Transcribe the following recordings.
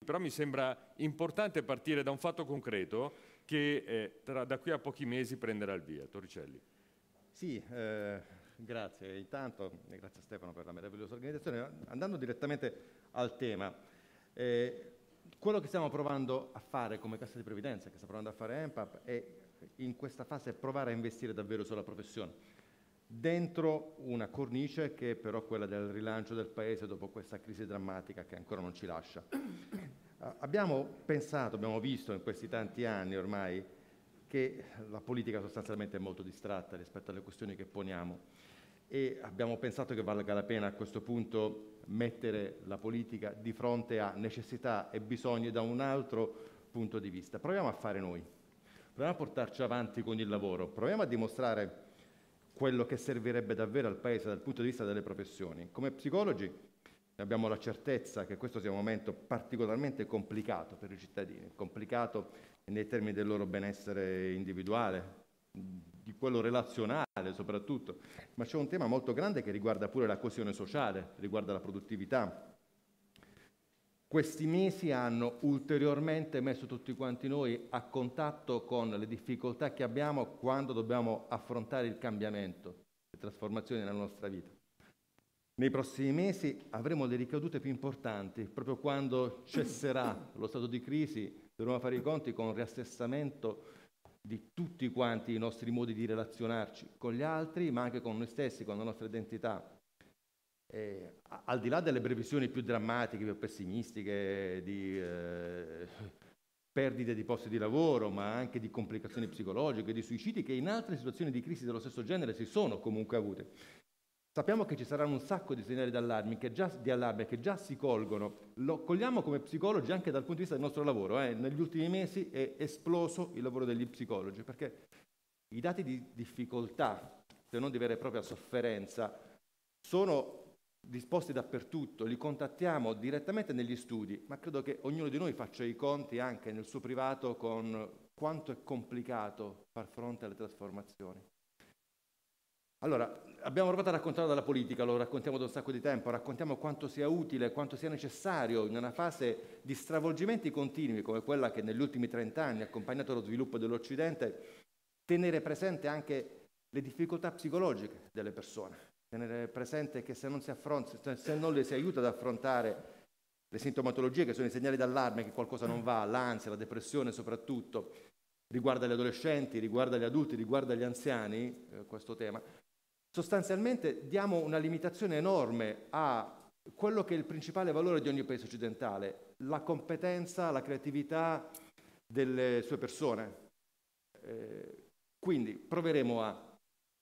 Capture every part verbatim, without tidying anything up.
Però mi sembra importante partire da un fatto concreto che eh, tra, da qui a pochi mesi prenderà il via. Torricelli. Sì, eh, grazie intanto e grazie a Stefano per la meravigliosa organizzazione. Andando direttamente al tema, eh, quello che stiamo provando a fare come Cassa di Previdenza, che sta provando a fare E M P A P, è in questa fase provare a investire davvero sulla professione, dentro una cornice che è però quella del rilancio del Paese dopo questa crisi drammatica che ancora non ci lascia. Abbiamo pensato, abbiamo visto in questi tanti anni ormai che la politica sostanzialmente è molto distratta rispetto alle questioni che poniamo e abbiamo pensato che valga la pena a questo punto mettere la politica di fronte a necessità e bisogni da un altro punto di vista. Proviamo a fare noi, proviamo a portarci avanti con il lavoro, proviamo a dimostrare quello che servirebbe davvero al Paese dal punto di vista delle professioni. Come psicologi abbiamo la certezza che questo sia un momento particolarmente complicato per i cittadini, complicato nei termini del loro benessere individuale, di quello relazionale soprattutto, ma c'è un tema molto grande che riguarda pure la coesione sociale, riguarda la produttività. Questi mesi hanno ulteriormente messo tutti quanti noi a contatto con le difficoltà che abbiamo quando dobbiamo affrontare il cambiamento, le trasformazioni nella nostra vita. Nei prossimi mesi avremo le ricadute più importanti, proprio quando cesserà lo stato di crisi. Dovremo fare i conti con un riassestamento di tutti quanti i nostri modi di relazionarci con gli altri, ma anche con noi stessi, con la nostra identità. Eh, al di là delle previsioni più drammatiche, più pessimistiche, di eh, perdite di posti di lavoro, ma anche di complicazioni psicologiche, di suicidi che in altre situazioni di crisi dello stesso genere si sono comunque avute. Sappiamo che ci saranno un sacco di segnali d'allarme che già, di allarme che già si colgono. Lo cogliamo come psicologi anche dal punto di vista del nostro lavoro. Eh. Negli ultimi mesi è esploso il lavoro degli psicologi, perché i dati di difficoltà, se non di vera e propria sofferenza, sono disposti dappertutto, li contattiamo direttamente negli studi, ma credo che ognuno di noi faccia i conti anche nel suo privato con quanto è complicato far fronte alle trasformazioni. Allora, abbiamo provato a raccontarlo dalla politica, lo raccontiamo da un sacco di tempo, raccontiamo quanto sia utile, quanto sia necessario in una fase di stravolgimenti continui come quella che negli ultimi trent'anni ha accompagnato lo sviluppo dell'Occidente, tenere presente anche le difficoltà psicologiche delle persone, tenere presente che se non si affronta, se non le si aiuta ad affrontare le sintomatologie che sono i segnali d'allarme che qualcosa non va, l'ansia, la depressione soprattutto, riguarda gli adolescenti, riguarda gli adulti, riguarda gli anziani, eh, questo tema. Sostanzialmente diamo una limitazione enorme a quello che è il principale valore di ogni paese occidentale, la competenza, la creatività delle sue persone. Eh, quindi proveremo a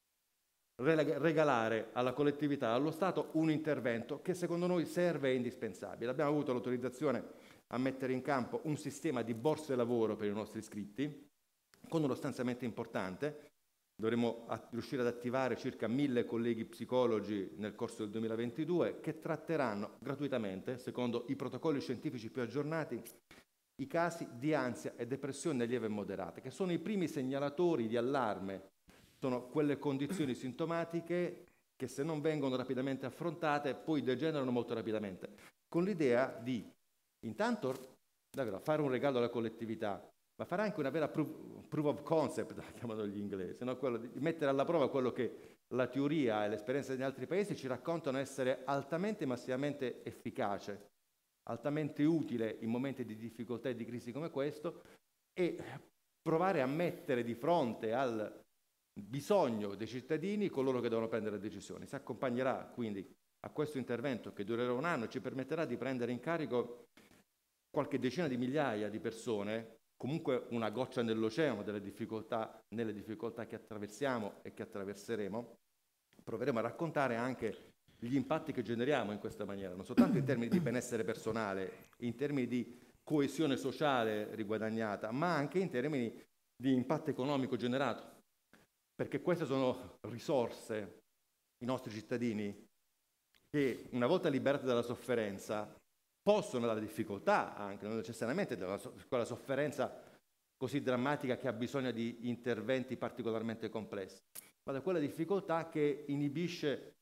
regalare alla collettività, allo Stato, un intervento che secondo noi serve e indispensabile. Abbiamo avuto l'autorizzazione a mettere in campo un sistema di borse lavoro per i nostri iscritti, con uno stanziamento importante. Dovremo riuscire ad attivare circa mille colleghi psicologi nel corso del duemilaventidue che tratteranno gratuitamente, secondo i protocolli scientifici più aggiornati, i casi di ansia e depressione lieve e moderate, che sono i primi segnalatori di allarme. Sono quelle condizioni sintomatiche che se non vengono rapidamente affrontate poi degenerano molto rapidamente, con l'idea di intanto davvero fare un regalo alla collettività, ma fare anche una vera proof, proof of concept, la chiamano gli inglesi, no? Quello di mettere alla prova quello che la teoria e l'esperienza di altri paesi ci raccontano essere altamente e massivamente efficace, altamente utile in momenti di difficoltà e di crisi come questo, e provare a mettere di fronte al bisogno dei cittadini coloro che devono prendere decisioni. Si accompagnerà quindi a questo intervento che durerà un anno e ci permetterà di prendere in carico qualche decina di migliaia di persone, comunque una goccia nell'oceano delle difficoltà, nelle difficoltà che attraversiamo e che attraverseremo. Proveremo a raccontare anche gli impatti che generiamo in questa maniera, non soltanto in termini di benessere personale, in termini di coesione sociale riguadagnata, ma anche in termini di impatto economico generato, perché queste sono risorse, i nostri cittadini, che una volta liberati dalla sofferenza possono dalla difficoltà, anche non necessariamente da quella sofferenza così drammatica che ha bisogno di interventi particolarmente complessi, ma da quella difficoltà che inibisce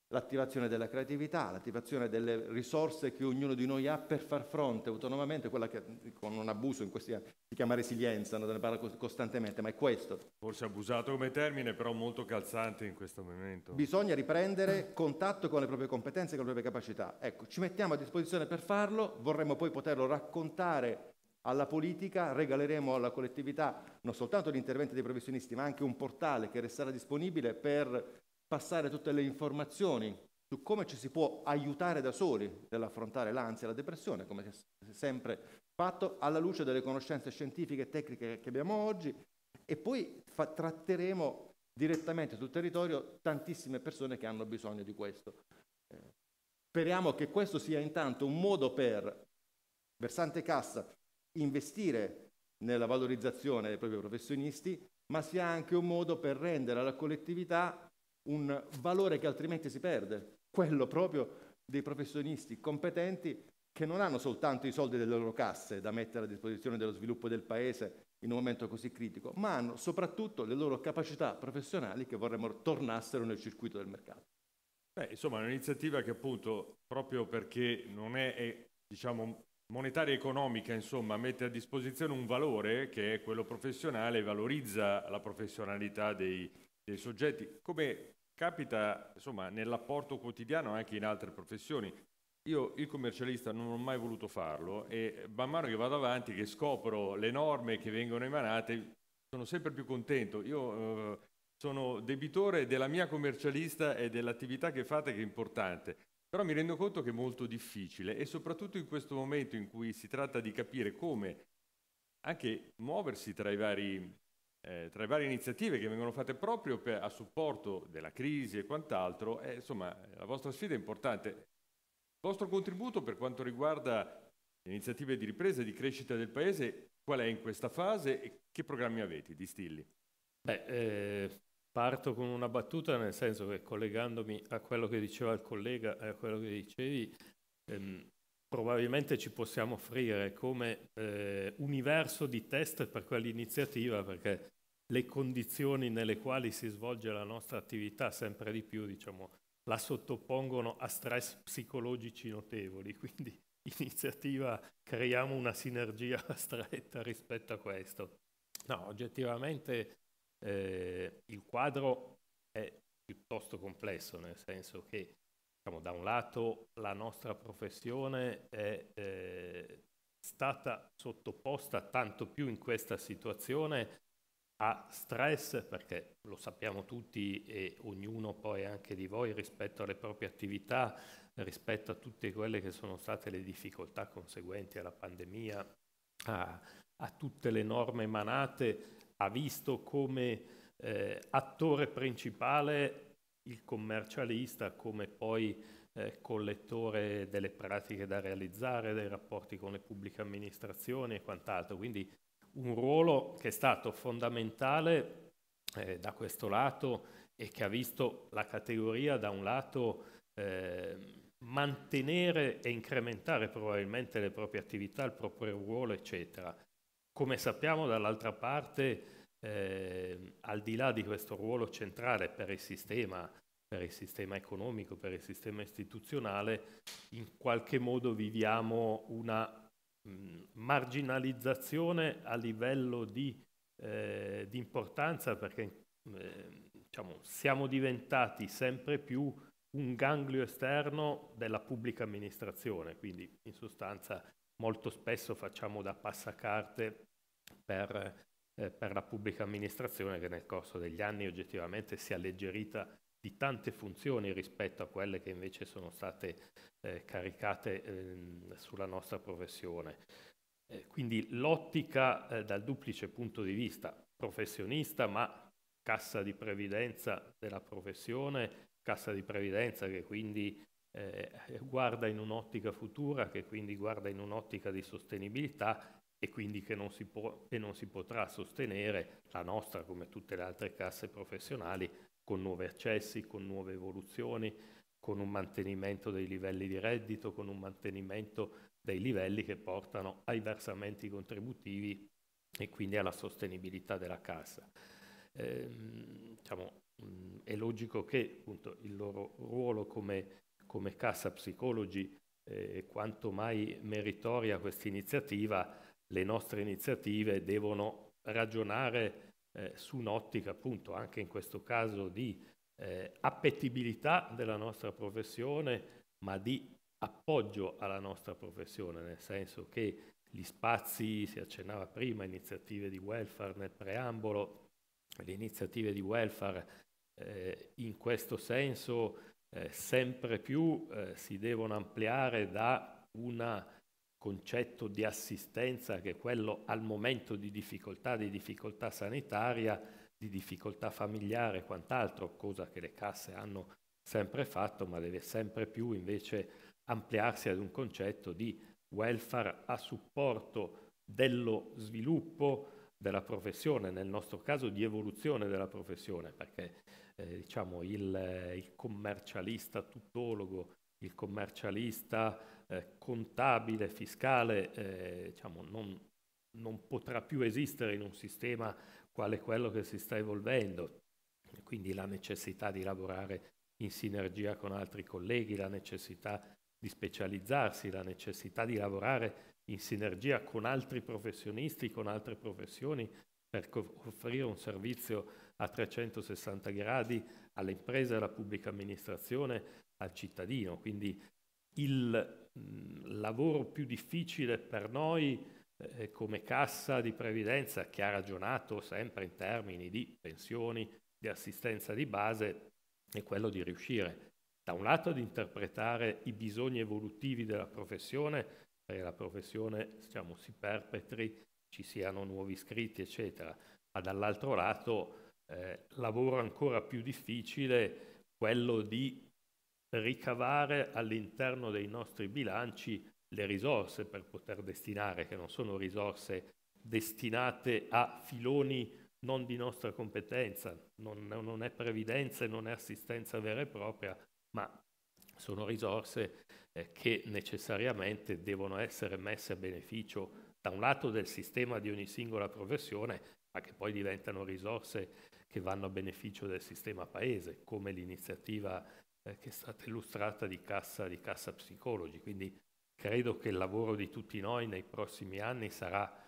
l'attivazione della creatività, l'attivazione delle risorse che ognuno di noi ha per far fronte autonomamente, quella che con un abuso in questi anni si chiama resilienza, non ne parla costantemente, ma è questo. Forse abusato come termine, però molto calzante in questo momento. Bisogna riprendere contatto con le proprie competenze, con le proprie capacità. Ecco, ci mettiamo a disposizione per farlo, vorremmo poi poterlo raccontare alla politica, regaleremo alla collettività non soltanto gli interventi dei professionisti, ma anche un portale che resterà disponibile per passare tutte le informazioni su come ci si può aiutare da soli nell'affrontare l'ansia e la depressione, come si è sempre fatto, alla luce delle conoscenze scientifiche e tecniche che abbiamo oggi, e poi fa- tratteremo direttamente sul territorio tantissime persone che hanno bisogno di questo. Eh, speriamo che questo sia intanto un modo per versante cassa investire nella valorizzazione dei propri professionisti, ma sia anche un modo per rendere alla collettività un valore che altrimenti si perde, quello proprio dei professionisti competenti che non hanno soltanto i soldi delle loro casse da mettere a disposizione dello sviluppo del paese in un momento così critico, ma hanno soprattutto le loro capacità professionali che vorremmo tornassero nel circuito del mercato. Beh, insomma, è un'iniziativa che appunto, proprio perché non è, è diciamo, monetaria e economica, insomma, mette a disposizione un valore che è quello professionale, valorizza la professionalità dei, dei soggetti, come capita, insomma, nell'apporto quotidiano anche in altre professioni. Io, il commercialista, non ho mai voluto farlo e man mano che vado avanti, che scopro le norme che vengono emanate, sono sempre più contento. Io eh, sono debitore della mia commercialista e dell'attività che fate, che è importante. Però mi rendo conto che è molto difficile e soprattutto in questo momento in cui si tratta di capire come anche muoversi tra i vari, eh, tra le varie iniziative che vengono fatte proprio per, a supporto della crisi e quant'altro, eh, insomma, la vostra sfida è importante. Il vostro contributo per quanto riguarda le iniziative di ripresa e di crescita del Paese, qual è in questa fase e che programmi avete, Distilli? Beh, eh, parto con una battuta, nel senso che collegandomi a quello che diceva il collega e a quello che dicevi, ehm, probabilmente ci possiamo offrire come eh, universo di test per quell'iniziativa, perché le condizioni nelle quali si svolge la nostra attività sempre di più, diciamo, la sottopongono a stress psicologici notevoli, quindi iniziativa creiamo una sinergia stretta rispetto a questo. No, oggettivamente eh, il quadro è piuttosto complesso, nel senso che diciamo, da un lato la nostra professione è eh, stata sottoposta tanto più in questa situazione a stress, perché lo sappiamo tutti e ognuno poi anche di voi rispetto alle proprie attività, rispetto a tutte quelle che sono state le difficoltà conseguenti alla pandemia, a, a tutte le norme emanate, ha visto come eh, attore principale il commercialista, come poi eh, collettore delle pratiche da realizzare, dei rapporti con le pubbliche amministrazioni e quant'altro. Quindi un ruolo che è stato fondamentale eh, da questo lato e che ha visto la categoria da un lato eh, mantenere e incrementare probabilmente le proprie attività, il proprio ruolo, eccetera. Come sappiamo, dall'altra parte, eh, al di là di questo ruolo centrale per il sistema, per il sistema economico, per il sistema istituzionale, in qualche modo viviamo una marginalizzazione a livello di, eh, di importanza, perché eh, diciamo, siamo diventati sempre più un ganglio esterno della pubblica amministrazione, quindi in sostanza molto spesso facciamo da passacarte per, eh, per la pubblica amministrazione, che nel corso degli anni oggettivamente si è alleggerita di tante funzioni rispetto a quelle che invece sono state eh, caricate eh, sulla nostra professione. Eh, quindi l'ottica eh, dal duplice punto di vista, professionista ma cassa di previdenza della professione, cassa di previdenza che quindi eh, guarda in un'ottica futura, che quindi guarda in un'ottica di sostenibilità e quindi che non si può e non si potrà sostenere la nostra come tutte le altre casse professionali con nuovi accessi, con nuove evoluzioni, con un mantenimento dei livelli di reddito, con un mantenimento dei livelli che portano ai versamenti contributivi e quindi alla sostenibilità della cassa. Eh, diciamo, mh, è logico che appunto il loro ruolo come, come Cassa Psicologi è quanto mai meritoria questa iniziativa. Le nostre iniziative devono ragionare eh, su un'ottica appunto anche in questo caso di eh, appetibilità della nostra professione, ma di appoggio alla nostra professione, nel senso che gli spazi, si accennava prima, iniziative di welfare nel preambolo, le iniziative di welfare eh, in questo senso eh, sempre più eh, si devono ampliare da un concetto di assistenza che è quello al momento di difficoltà, di difficoltà sanitaria, di difficoltà familiare e quant'altro, cosa che le casse hanno sempre fatto, ma deve sempre più invece ampliarsi ad un concetto di welfare a supporto dello sviluppo della professione, nel nostro caso di evoluzione della professione, perché eh, diciamo il, il commercialista tuttologo, il commercialista eh, contabile, fiscale, eh, diciamo non, non potrà più esistere in un sistema quale quello che si sta evolvendo. Quindi la necessità di lavorare in sinergia con altri colleghi, la necessità di specializzarsi, la necessità di lavorare in sinergia con altri professionisti, con altre professioni, per offrire un servizio a trecentosessanta gradi alle imprese, alla pubblica amministrazione, al cittadino. Quindi il mh, lavoro più difficile per noi eh, come cassa di previdenza, che ha ragionato sempre in termini di pensioni, di assistenza di base, è quello di riuscire da un lato ad interpretare i bisogni evolutivi della professione, perché la professione diciamo, si perpetri, ci siano nuovi iscritti, eccetera, ma dall'altro lato eh, lavoro ancora più difficile quello di ricavare all'interno dei nostri bilanci le risorse per poter destinare, che non sono risorse destinate a filoni non di nostra competenza, non, non è previdenza e non è assistenza vera e propria, ma sono risorse eh, che necessariamente devono essere messe a beneficio da un lato del sistema di ogni singola professione, ma che poi diventano risorse che vanno a beneficio del sistema paese, come l'iniziativa eh, che è stata illustrata di Cassa, di Cassa Psicologi. Quindi credo che il lavoro di tutti noi nei prossimi anni sarà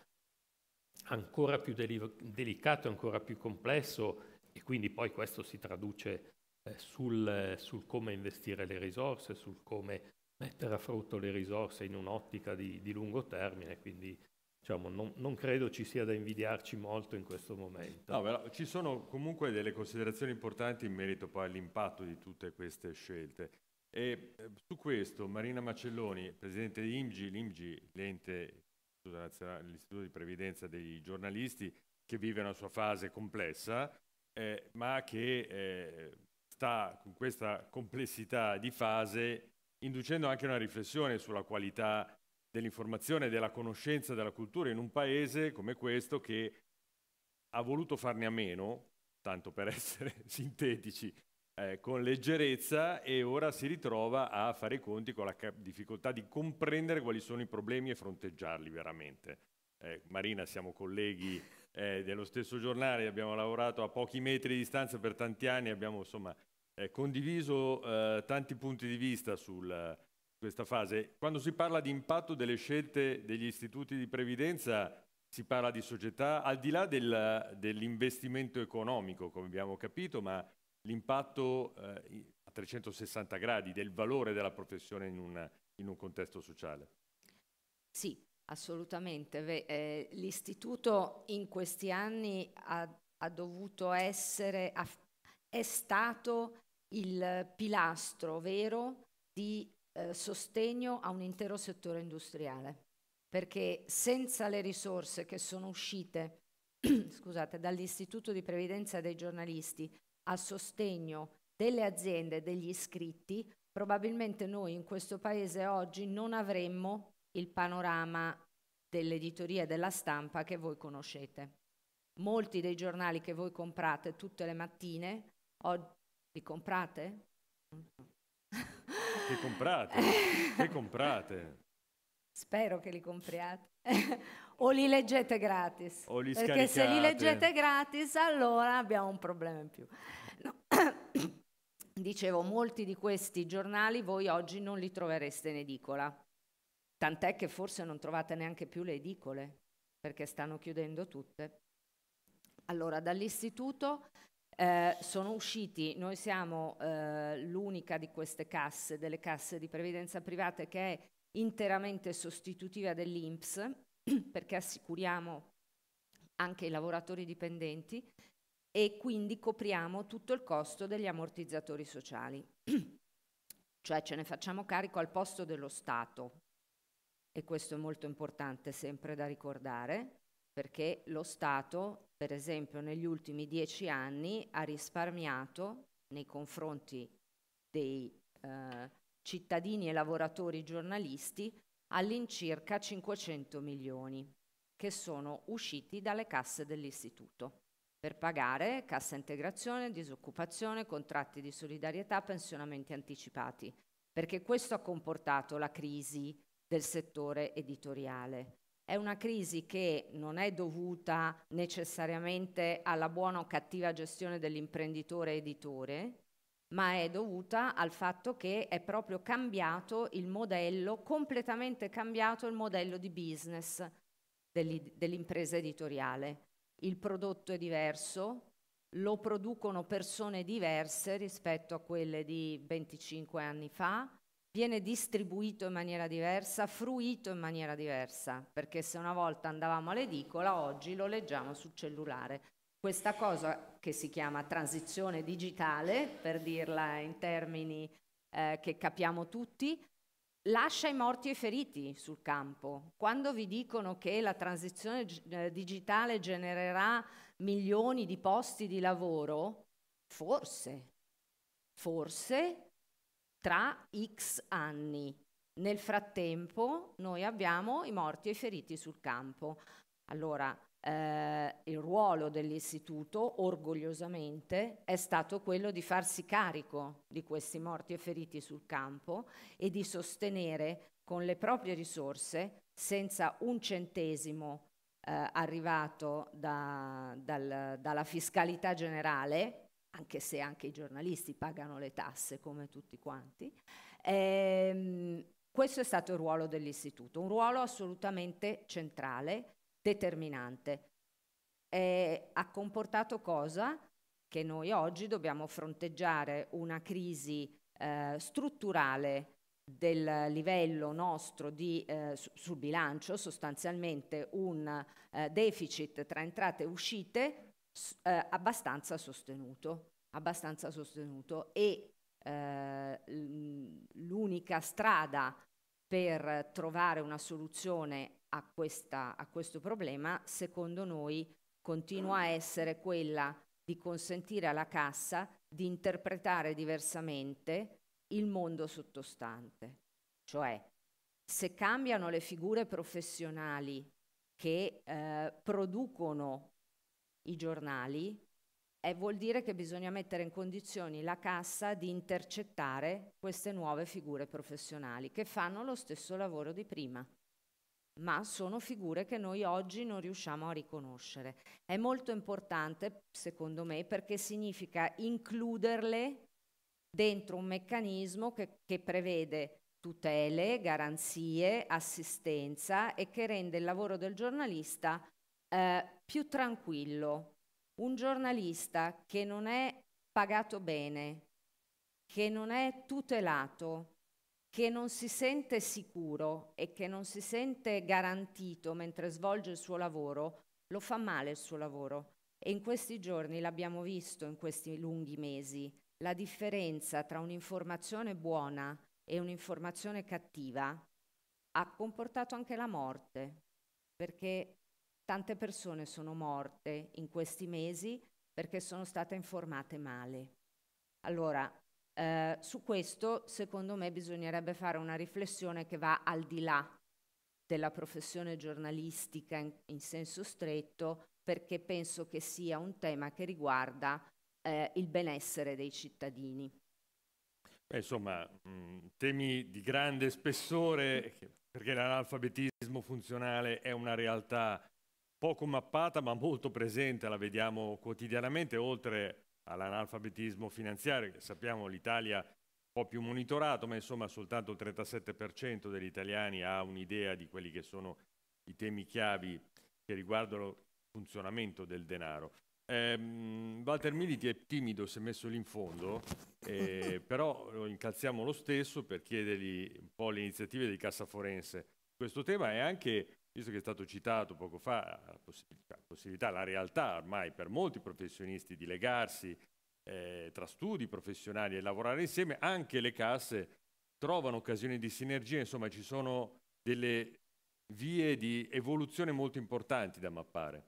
ancora più deli- delicato, ancora più complesso, e quindi poi questo si traduce eh, sul, eh, sul come investire le risorse, sul come mettere a frutto le risorse in un'ottica di, di lungo termine, quindi diciamo, non, non credo ci sia da invidiarci molto in questo momento. No, però ci sono comunque delle considerazioni importanti in merito poi all'impatto di tutte queste scelte. E eh, su questo Marina Macelloni, presidente di I M G I, l'I M G I, l'ente l'Istituto di Previdenza dei giornalisti, che vive una sua fase complessa, eh, ma che eh, sta con questa complessità di fase inducendo anche una riflessione sulla qualità dell'informazione e della conoscenza della cultura in un paese come questo che ha voluto farne a meno, tanto per essere sintetici, eh, con leggerezza, e ora si ritrova a fare i conti con la cap- difficoltà di comprendere quali sono i problemi e fronteggiarli veramente. Eh, Marina, siamo colleghi eh, dello stesso giornale, abbiamo lavorato a pochi metri di distanza per tanti anni, abbiamo insomma eh, condiviso eh, tanti punti di vista su questa fase. Quando si parla di impatto delle scelte degli istituti di previdenza, si parla di società, al di là del, dell'investimento economico, come abbiamo capito, ma l'impatto eh, a trecentosessanta gradi del valore della professione in, una, in un contesto sociale. Sì, assolutamente. Beh, eh, l'istituto in questi anni ha, ha dovuto essere, ha, è stato il pilastro vero di eh, sostegno a un intero settore industriale, perché senza le risorse che sono uscite scusate, dall'Istituto di Previdenza dei giornalisti a sostegno delle aziende e degli iscritti, probabilmente noi in questo paese oggi non avremmo il panorama dell'editoria e della stampa che voi conoscete. Molti dei giornali che voi comprate tutte le mattine, oggi li comprate? Che comprate? Che comprate? Spero che li compriate. O li leggete gratis. O li Perché se li scaricate. leggete gratis allora abbiamo un problema in più. No. Dicevo, molti di questi giornali voi oggi non li trovereste in edicola, tant'è che forse non trovate neanche più le edicole, perché stanno chiudendo tutte. Allora, dall'istituto eh, sono usciti, noi siamo eh, l'unica di queste casse, delle casse di previdenza private, che è interamente sostitutiva dell'I N P S, perché assicuriamo anche i lavoratori dipendenti e quindi copriamo tutto il costo degli ammortizzatori sociali. Cioè ce ne facciamo carico al posto dello Stato, e questo è molto importante sempre da ricordare, perché lo Stato, per esempio, negli ultimi dieci anni ha risparmiato nei confronti dei eh, cittadini e lavoratori giornalisti all'incirca cinquecento milioni, che sono usciti dalle casse dell'istituto per pagare cassa integrazione, disoccupazione, contratti di solidarietà, pensionamenti anticipati, perché questo ha comportato la crisi del settore editoriale. È una crisi che non è dovuta necessariamente alla buona o cattiva gestione dell'imprenditore editore, ma è dovuta al fatto che è proprio cambiato il modello, completamente cambiato il modello di business dell'impresa editoriale. Il prodotto è diverso, lo producono persone diverse rispetto a quelle di venticinque anni fa, viene distribuito in maniera diversa, fruito in maniera diversa, perché se una volta andavamo all'edicola, oggi lo leggiamo sul cellulare. Questa cosa che si chiama transizione digitale, per dirla in termini eh, che capiamo tutti, lascia i morti e i feriti sul campo. Quando vi dicono che la transizione eh, digitale genererà milioni di posti di lavoro, forse, forse tra X anni. Nel frattempo noi abbiamo i morti e i feriti sul campo. Allora, eh, il ruolo dell'istituto, orgogliosamente, è stato quello di farsi carico di questi morti e feriti sul campo e di sostenere con le proprie risorse, senza un centesimo eh, arrivato da, dal, dalla fiscalità generale, anche se anche i giornalisti pagano le tasse come tutti quanti, ehm, questo è stato il ruolo dell'istituto, un ruolo assolutamente centrale, determinante. Eh, ha comportato cosa? Che noi oggi dobbiamo fronteggiare una crisi eh, strutturale del livello nostro di, eh, su, sul bilancio, sostanzialmente un eh, deficit tra entrate e uscite eh, abbastanza sostenuto, abbastanza sostenuto e eh, l'unica strada per trovare una soluzione a, questa, a questo problema, secondo noi, continua a essere quella di consentire alla Cassa di interpretare diversamente il mondo sottostante. Cioè, se cambiano le figure professionali che eh, producono i giornali, eh, vuol dire che bisogna mettere in condizioni la Cassa di intercettare queste nuove figure professionali che fanno lo stesso lavoro di prima, ma sono figure che noi oggi non riusciamo a riconoscere. È molto importante, secondo me, perché significa includerle dentro un meccanismo che, che prevede tutele, garanzie, assistenza e che rende il lavoro del giornalista eh, più tranquillo. Un giornalista che non è pagato bene, che non è tutelato, che non si sente sicuro e che non si sente garantito mentre svolge il suo lavoro, lo fa male il suo lavoro. E in questi giorni l'abbiamo visto, in questi lunghi mesi, la differenza tra un'informazione buona e un'informazione cattiva ha comportato anche la morte, perché tante persone sono morte in questi mesi perché sono state informate male. Allora, eh, su questo, secondo me, bisognerebbe fare una riflessione che va al di là della professione giornalistica in, in senso stretto, perché penso che sia un tema che riguarda eh, il benessere dei cittadini. Beh, insomma, mh, temi di grande spessore, perché l'analfabetismo funzionale è una realtà poco mappata ma molto presente, la vediamo quotidianamente, oltre all'analfabetismo finanziario, che sappiamo l'Italia un po' più monitorato, ma insomma soltanto il trentasette per cento degli italiani ha un'idea di quelli che sono i temi chiavi che riguardano il funzionamento del denaro. Eh, Walter Militi è timido, si è messo lì in fondo, eh, però lo incalziamo lo stesso per chiedergli un po' le iniziative di Cassa Forense. Questo tema è anche, visto che è stato citato poco fa, la possibilità, la, possibilità, la realtà ormai per molti professionisti di legarsi eh, tra studi professionali e lavorare insieme. Anche le casse trovano occasioni di sinergia, insomma ci sono delle vie di evoluzione molto importanti da mappare.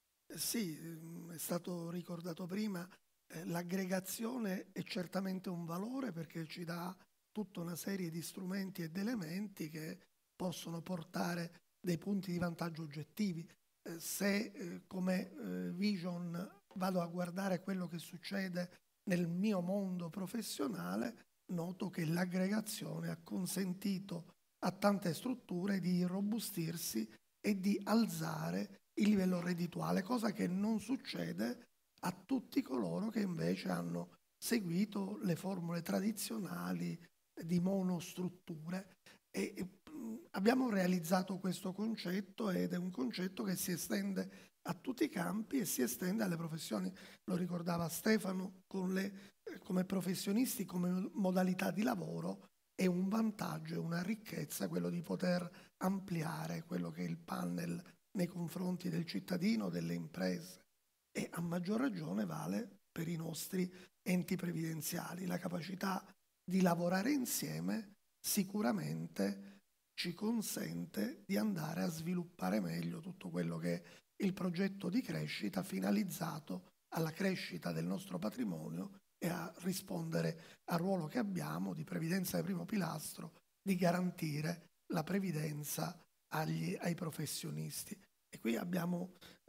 Sì, è stato ricordato prima, eh, l'aggregazione è certamente un valore perché ci dà tutta una serie di strumenti ed elementi che possono portare dei punti di vantaggio oggettivi. Eh, se eh, come eh, Vision vado a guardare quello che succede nel mio mondo professionale, noto che l'aggregazione ha consentito a tante strutture di irrobustirsi e di alzare il livello reddituale, cosa che non succede a tutti coloro che invece hanno seguito le formule tradizionali di monostrutture. E, e abbiamo realizzato questo concetto ed è un concetto che si estende a tutti i campi e si estende alle professioni. Lo ricordava Stefano, con le, eh, come professionisti, come modalità di lavoro è un vantaggio, è una ricchezza quello di poter ampliare quello che è il panel nei confronti del cittadino, delle imprese, e a maggior ragione vale per i nostri enti previdenziali. La capacità di lavorare insieme sicuramente ci consente di andare a sviluppare meglio tutto quello che è il progetto di crescita finalizzato alla crescita del nostro patrimonio e a rispondere al ruolo che abbiamo di previdenza di primo pilastro, di garantire la previdenza agli, ai professionisti. E qui abbiamo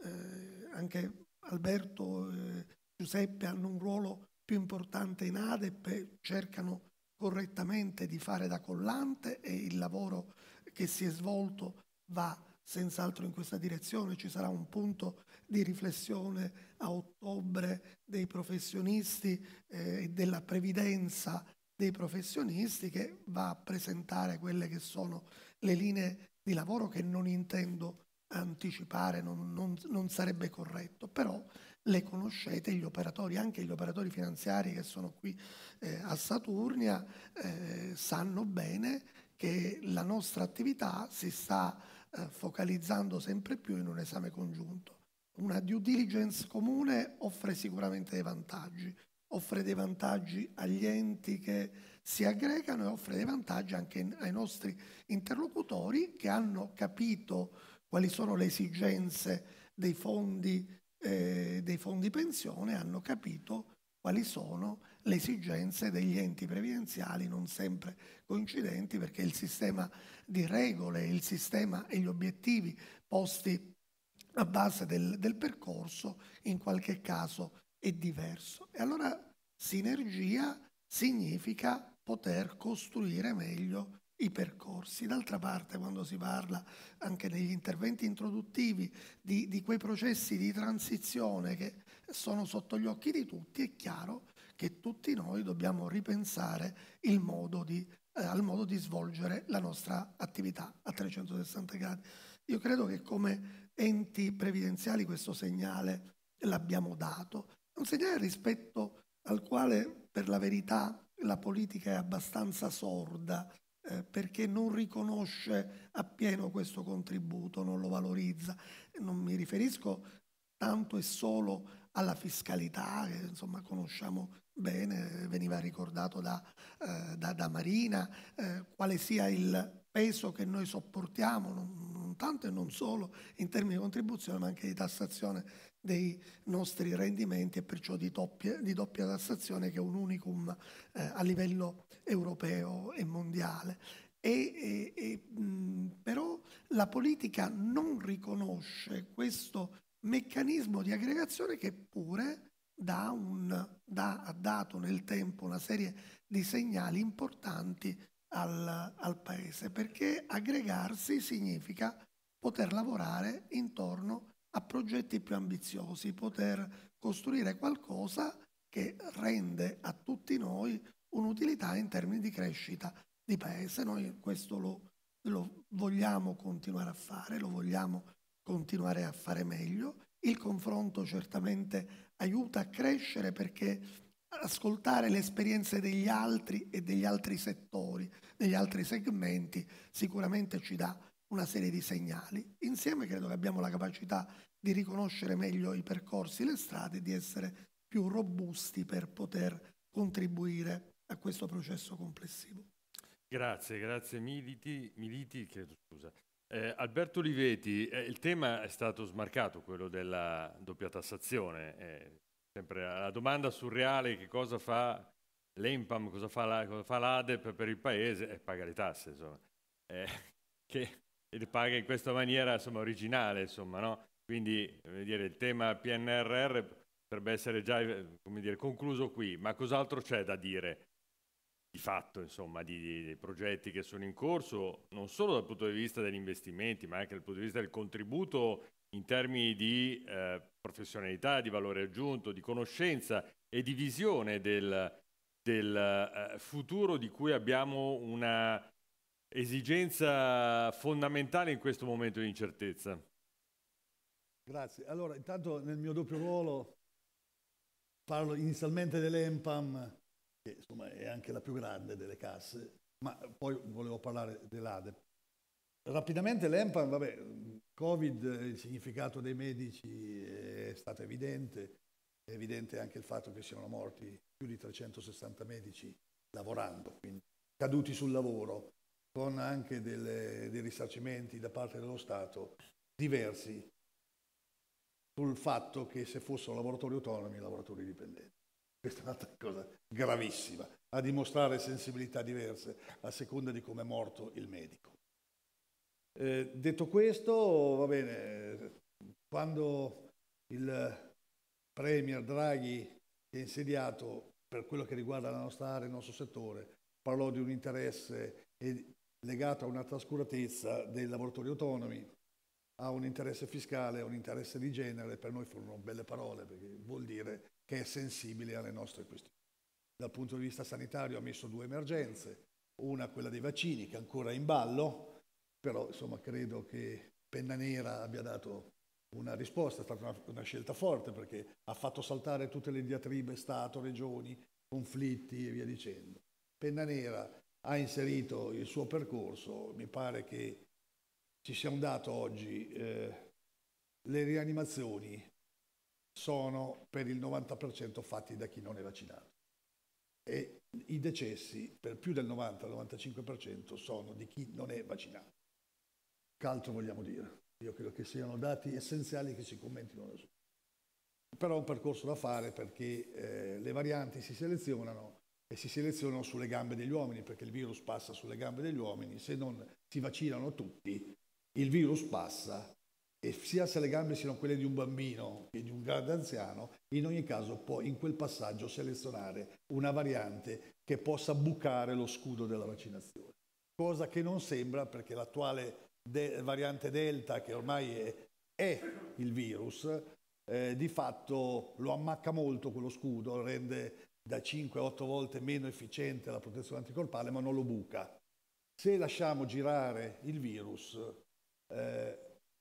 eh, anche Alberto e eh, Giuseppe hanno un ruolo più importante in ADEP e cercano correttamente di fare da collante e il lavoro che si è svolto va senz'altro in questa direzione. Ci sarà un punto di riflessione a ottobre dei professionisti e eh, della previdenza dei professionisti che va a presentare quelle che sono le linee di lavoro che non intendo anticipare, non, non, non sarebbe corretto, però le conoscete, gli operatori, anche gli operatori finanziari che sono qui eh, a Saturnia, eh, sanno bene che la nostra attività si sta eh, focalizzando sempre più in un esame congiunto. Una due diligence comune offre sicuramente dei vantaggi, offre dei vantaggi agli enti che si aggregano e offre dei vantaggi anche in, ai nostri interlocutori che hanno capito quali sono le esigenze dei fondi, eh, dei fondi pensione, hanno capito quali sono le esigenze degli enti previdenziali, non sempre coincidenti, perché il sistema di regole, il sistema e gli obiettivi posti a base del, del percorso in qualche caso è diverso. E allora sinergia significa poter costruire meglio i percorsi. D'altra parte, quando si parla anche negli interventi introduttivi di, di quei processi di transizione che sono sotto gli occhi di tutti, è chiaro che tutti noi dobbiamo ripensare il modo di, eh, al modo di svolgere la nostra attività a trecentosessanta gradi. Io credo che come enti previdenziali questo segnale l'abbiamo dato, un segnale rispetto al quale per la verità la politica è abbastanza sorda, eh, perché non riconosce appieno questo contributo, non lo valorizza. Non mi riferisco tanto e solo alla fiscalità, che insomma conosciamo bene, veniva ricordato da, eh, da, da Marina, eh, quale sia il peso che noi sopportiamo, non, non tanto e non solo in termini di contribuzione, ma anche di tassazione dei nostri rendimenti e perciò di doppia, di doppia tassazione, che è un unicum eh, a livello europeo e mondiale. E, e, e, mh, però la politica non riconosce questo meccanismo di aggregazione che pure dà un, dà, ha dato nel tempo una serie di segnali importanti al, al Paese, perché aggregarsi significa poter lavorare intorno a progetti più ambiziosi, poter costruire qualcosa che rende a tutti noi un'utilità in termini di crescita di paese. Noi questo lo, lo vogliamo continuare a fare, lo vogliamo continuare a fare meglio. Il confronto certamente aiuta a crescere, perché ascoltare le esperienze degli altri e degli altri settori, degli altri segmenti, sicuramente ci dà una serie di segnali. Insieme credo che abbiamo la capacità di riconoscere meglio i percorsi, le strade, e di essere più robusti per poter contribuire a questo processo complessivo. Grazie, grazie Militi, Militi chiedo scusa. Eh, Alberto Oliveti, eh, il tema è stato smarcato, quello della doppia tassazione. Eh, sempre la domanda surreale: che cosa fa l'ENPAM, cosa fa, la, cosa fa l'ADEP per il paese? Eh, paga le tasse, insomma. Eh, che e le paga in questa maniera, insomma, originale, insomma, no? Quindi, come dire, il tema P N R R potrebbe essere già, come dire, concluso qui, ma cos'altro c'è da dire di fatto, insomma, di, di, di progetti che sono in corso, non solo dal punto di vista degli investimenti, ma anche dal punto di vista del contributo in termini di eh, professionalità, di valore aggiunto, di conoscenza e di visione del, del eh, futuro di cui abbiamo una esigenza fondamentale in questo momento di incertezza. Grazie. Allora, intanto nel mio doppio ruolo parlo inizialmente dell'ENPAM, che insomma è anche la più grande delle casse, ma poi volevo parlare dell'ADEP. Rapidamente l'ENPAM, vabbè, Covid, il significato dei medici è stato evidente, è evidente anche il fatto che siano morti più di trecentosessanta medici lavorando, quindi caduti sul lavoro, con anche delle, dei risarcimenti da parte dello Stato diversi sul fatto che se fossero lavoratori autonomi, lavoratori dipendenti. Questa è un'altra cosa gravissima, a dimostrare sensibilità diverse a seconda di come è morto il medico. Eh, detto questo, va bene, quando il Premier Draghi si è insediato, per quello che riguarda la nostra area, il nostro settore, parlò di un interesse legato a una trascuratezza dei lavoratori autonomi, a un interesse fiscale, a un interesse di genere. Per noi furono belle parole, perché vuol dire che è sensibile alle nostre questioni. Dal punto di vista sanitario ha messo due emergenze, una quella dei vaccini, che è ancora in ballo, però insomma credo che Penna Nera abbia dato una risposta, è stata una, una scelta forte, perché ha fatto saltare tutte le diatribe Stato, Regioni, conflitti e via dicendo. Penna Nera ha inserito il suo percorso, mi pare che ci sia un dato oggi, eh, le rianimazioni sono per il novanta per cento fatti da chi non è vaccinato e i decessi per più del novanta novantacinque per cento sono di chi non è vaccinato. Che altro vogliamo dire? Io credo che siano dati essenziali che si commentino da soli. Però è un percorso da fare, perché eh, le varianti si selezionano e si selezionano sulle gambe degli uomini, perché il virus passa sulle gambe degli uomini. Se non si vaccinano tutti, il virus passa, e sia se le gambe siano quelle di un bambino che di un grande anziano, in ogni caso può in quel passaggio selezionare una variante che possa bucare lo scudo della vaccinazione. Cosa che non sembra, perché l'attuale de- variante Delta, che ormai è, è il virus, eh, di fatto lo ammacca molto quello scudo, rende da cinque a otto volte meno efficiente la protezione anticorpale, ma non lo buca. Se lasciamo girare il virus, eh,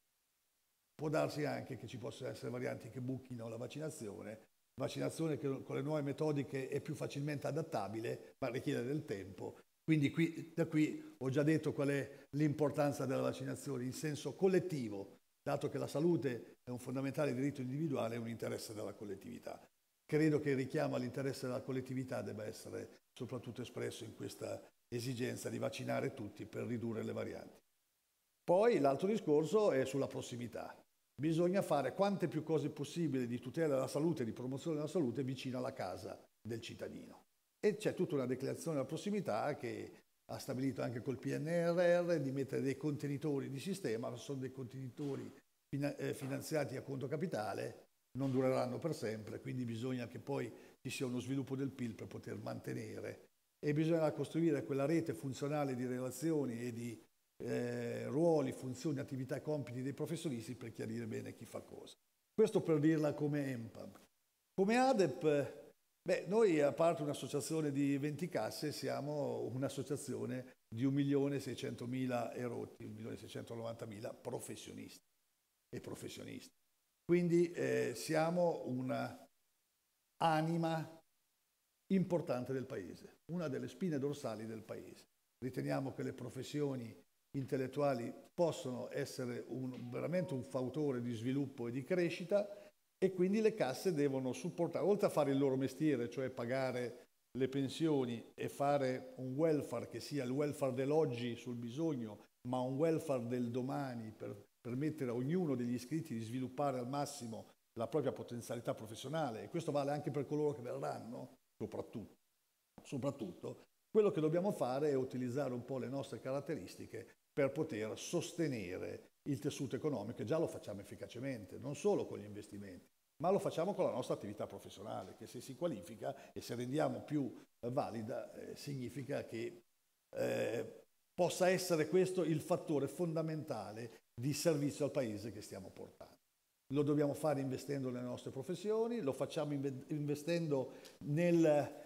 può darsi anche che ci possano essere varianti che buchino la vaccinazione, vaccinazione che con le nuove metodiche è più facilmente adattabile, ma richiede del tempo. Quindi qui, da qui ho già detto qual è l'importanza della vaccinazione in senso collettivo, dato che la salute è un fondamentale diritto individuale e un interesse della collettività. Credo che il richiamo all'interesse della collettività debba essere soprattutto espresso in questa esigenza di vaccinare tutti per ridurre le varianti. Poi l'altro discorso è sulla prossimità. Bisogna fare quante più cose possibili di tutela della salute e di promozione della salute vicino alla casa del cittadino. E c'è tutta una declinazione della prossimità che ha stabilito anche col P N R R di mettere dei contenitori di sistema, ma sono dei contenitori finanziati a conto capitale, non dureranno per sempre, quindi bisogna che poi ci sia uno sviluppo del P I L per poter mantenere, e bisogna costruire quella rete funzionale di relazioni e di eh, ruoli, funzioni, attività e compiti dei professionisti per chiarire bene chi fa cosa. Questo per dirla come ENPAM. Come ADEP Beh, noi, a parte un'associazione di venti casse, siamo un'associazione di un milione seicentomila erotti, un milione seicentonovantamila professionisti e professionisti. Quindi eh, siamo una anima importante del Paese, una delle spine dorsali del Paese. Riteniamo che le professioni intellettuali possono essere un, veramente un fautore di sviluppo e di crescita, e quindi le casse devono supportare, oltre a fare il loro mestiere, cioè pagare le pensioni e fare un welfare che sia il welfare dell'oggi sul bisogno, ma un welfare del domani per permettere a ognuno degli iscritti di sviluppare al massimo la propria potenzialità professionale, e questo vale anche per coloro che verranno, soprattutto. Soprattutto, quello che dobbiamo fare è utilizzare un po' le nostre caratteristiche per poter sostenere il tessuto economico, e già lo facciamo efficacemente, non solo con gli investimenti, ma lo facciamo con la nostra attività professionale, che se si qualifica e se rendiamo più valida, eh, significa che eh, possa essere questo il fattore fondamentale di servizio al Paese che stiamo portando. Lo dobbiamo fare investendo nelle nostre professioni, lo facciamo investendo nel...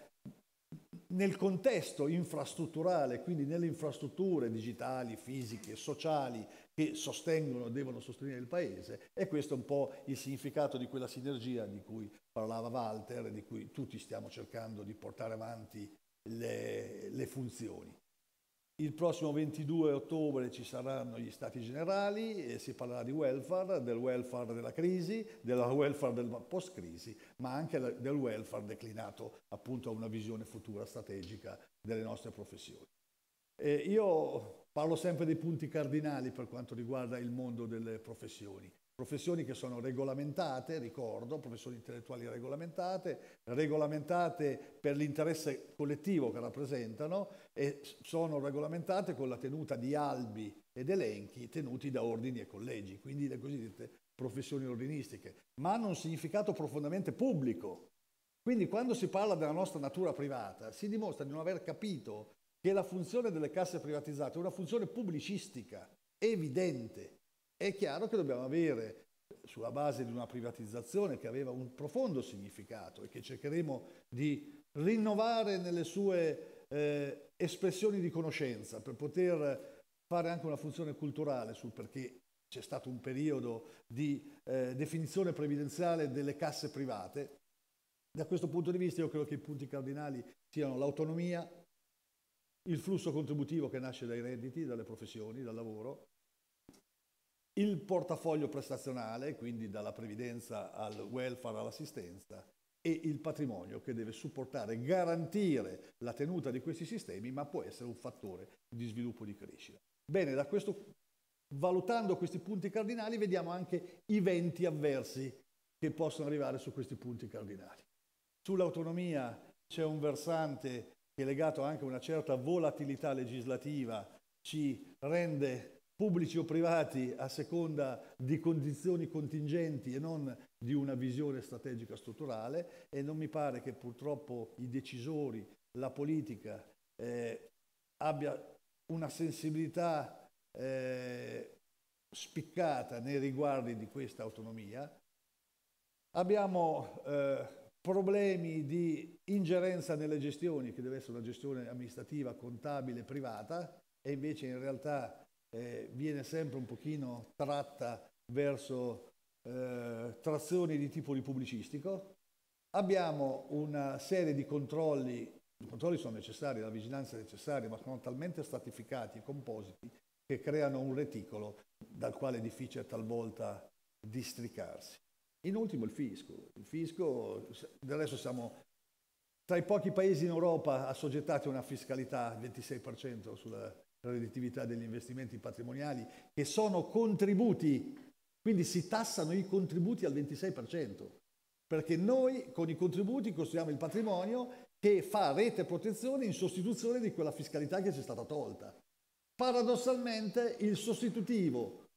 nel contesto infrastrutturale, quindi nelle infrastrutture digitali, fisiche, sociali che sostengono, devono sostenere il Paese, e questo è un po' il significato di quella sinergia di cui parlava Walter e di cui tutti stiamo cercando di portare avanti le, le funzioni. Il prossimo ventidue ottobre ci saranno gli Stati Generali e si parlerà di welfare, del welfare della crisi, del welfare del post-crisi, ma anche del welfare declinato appunto a una visione futura strategica delle nostre professioni. E io parlo sempre dei punti cardinali per quanto riguarda il mondo delle professioni. Professioni che sono regolamentate, ricordo, professioni intellettuali regolamentate, regolamentate per l'interesse collettivo che rappresentano, e sono regolamentate con la tenuta di albi ed elenchi tenuti da ordini e collegi, quindi le cosiddette professioni ordinistiche, ma hanno un significato profondamente pubblico. Quindi quando si parla della nostra natura privata si dimostra di non aver capito che la funzione delle casse privatizzate è una funzione pubblicistica, evidente. È chiaro che dobbiamo avere, sulla base di una privatizzazione che aveva un profondo significato e che cercheremo di rinnovare nelle sue eh, espressioni di conoscenza, per poter fare anche una funzione culturale sul perché c'è stato un periodo di eh, definizione previdenziale delle casse private. Da questo punto di vista io credo che i punti cardinali siano l'autonomia, il flusso contributivo che nasce dai redditi, dalle professioni, dal lavoro, il portafoglio prestazionale, quindi dalla previdenza al welfare all'assistenza, e il patrimonio che deve supportare, garantire la tenuta di questi sistemi, ma può essere un fattore di sviluppo e di crescita. Bene, da questo, valutando questi punti cardinali, vediamo anche i venti avversi che possono arrivare su questi punti cardinali. Sull'autonomia c'è un versante che è legato anche a una certa volatilità legislativa, ci rende pubblici o privati a seconda di condizioni contingenti e non di una visione strategica strutturale, e non mi pare che purtroppo i decisori, la politica, eh, abbia una sensibilità eh, spiccata nei riguardi di questa autonomia. Abbiamo eh, problemi di ingerenza nelle gestioni, che deve essere una gestione amministrativa, contabile, privata, e invece in realtà Eh, viene sempre un pochino tratta verso eh, trazioni di tipo di pubblicistico. Abbiamo una serie di controlli, i controlli sono necessari, la vigilanza è necessaria, ma sono talmente stratificati e compositi che creano un reticolo dal quale è difficile talvolta districarsi. In ultimo il fisco. Il fisco, adesso siamo tra i pochi paesi in Europa assoggettati a una fiscalità del ventisei per cento sulla la redditività degli investimenti patrimoniali, che sono contributi, quindi si tassano i contributi al ventisei per cento, perché noi con i contributi costruiamo il patrimonio che fa rete e protezione in sostituzione di quella fiscalità che ci è stata tolta. Paradossalmente il sostitutivo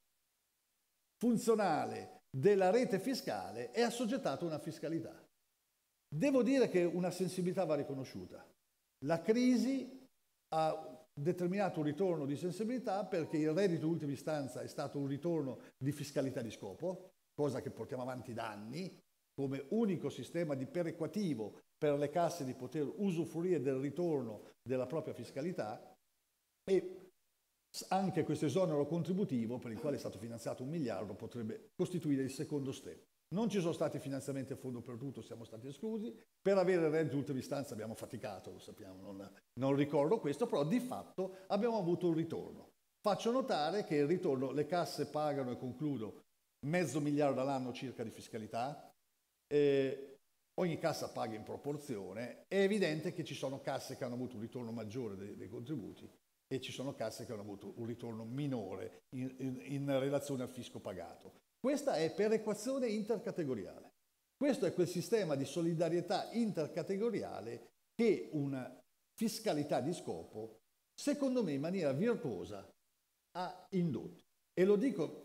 funzionale della rete fiscale è assoggettato a una fiscalità. Devo dire che una sensibilità va riconosciuta. La crisi ha determinato un ritorno di sensibilità, perché il reddito in ultima istanza è stato un ritorno di fiscalità di scopo, cosa che portiamo avanti da anni, come unico sistema di perequativo per le casse di poter usufruire del ritorno della propria fiscalità, e anche questo esonero contributivo, per il quale è stato finanziato un miliardo, potrebbe costituire il secondo step. Non ci sono stati finanziamenti a fondo perduto, siamo stati esclusi. Per avere il reddito di ultima istanza abbiamo faticato, lo sappiamo, non, non ricordo questo, però di fatto abbiamo avuto un ritorno. Faccio notare che il ritorno, le casse pagano, e concludo, mezzo miliardo all'anno circa di fiscalità, eh, ogni cassa paga in proporzione. È evidente che ci sono casse che hanno avuto un ritorno maggiore dei, dei contributi e ci sono casse che hanno avuto un ritorno minore in, in, in relazione al fisco pagato. Questa è perequazione intercategoriale. Questo è quel sistema di solidarietà intercategoriale che una fiscalità di scopo, secondo me in maniera virtuosa, ha indotto. E lo dico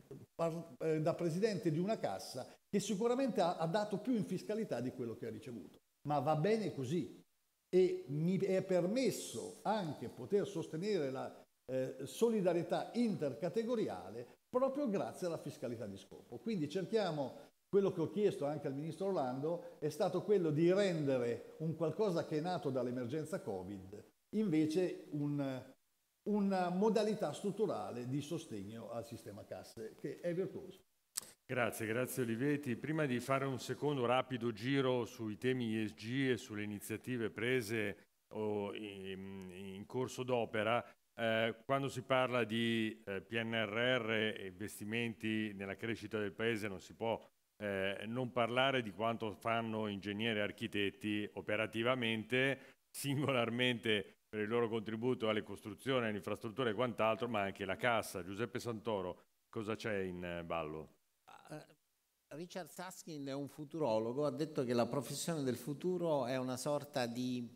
da presidente di una cassa che sicuramente ha, ha dato più in fiscalità di quello che ha ricevuto, ma va bene così, e mi è permesso anche poter sostenere la eh, solidarietà intercategoriale proprio grazie alla fiscalità di scopo. Quindi cerchiamo, quello che ho chiesto anche al ministro Orlando è stato quello di rendere un qualcosa che è nato dall'emergenza Covid invece un una modalità strutturale di sostegno al sistema casse che è virtuoso. Grazie, grazie Olivetti. Prima di fare un secondo rapido giro sui temi E S G e sulle iniziative prese o in, in corso d'opera, eh, quando si parla di eh, P N R R e investimenti nella crescita del Paese non si può eh, non parlare di quanto fanno ingegneri e architetti operativamente, singolarmente per il loro contributo alle costruzioni, alle infrastrutture e quant'altro, ma anche la Cassa. Giuseppe Santoro, cosa c'è in ballo? Uh, Richard Susskind è un futurologo, ha detto che la professione del futuro è una sorta di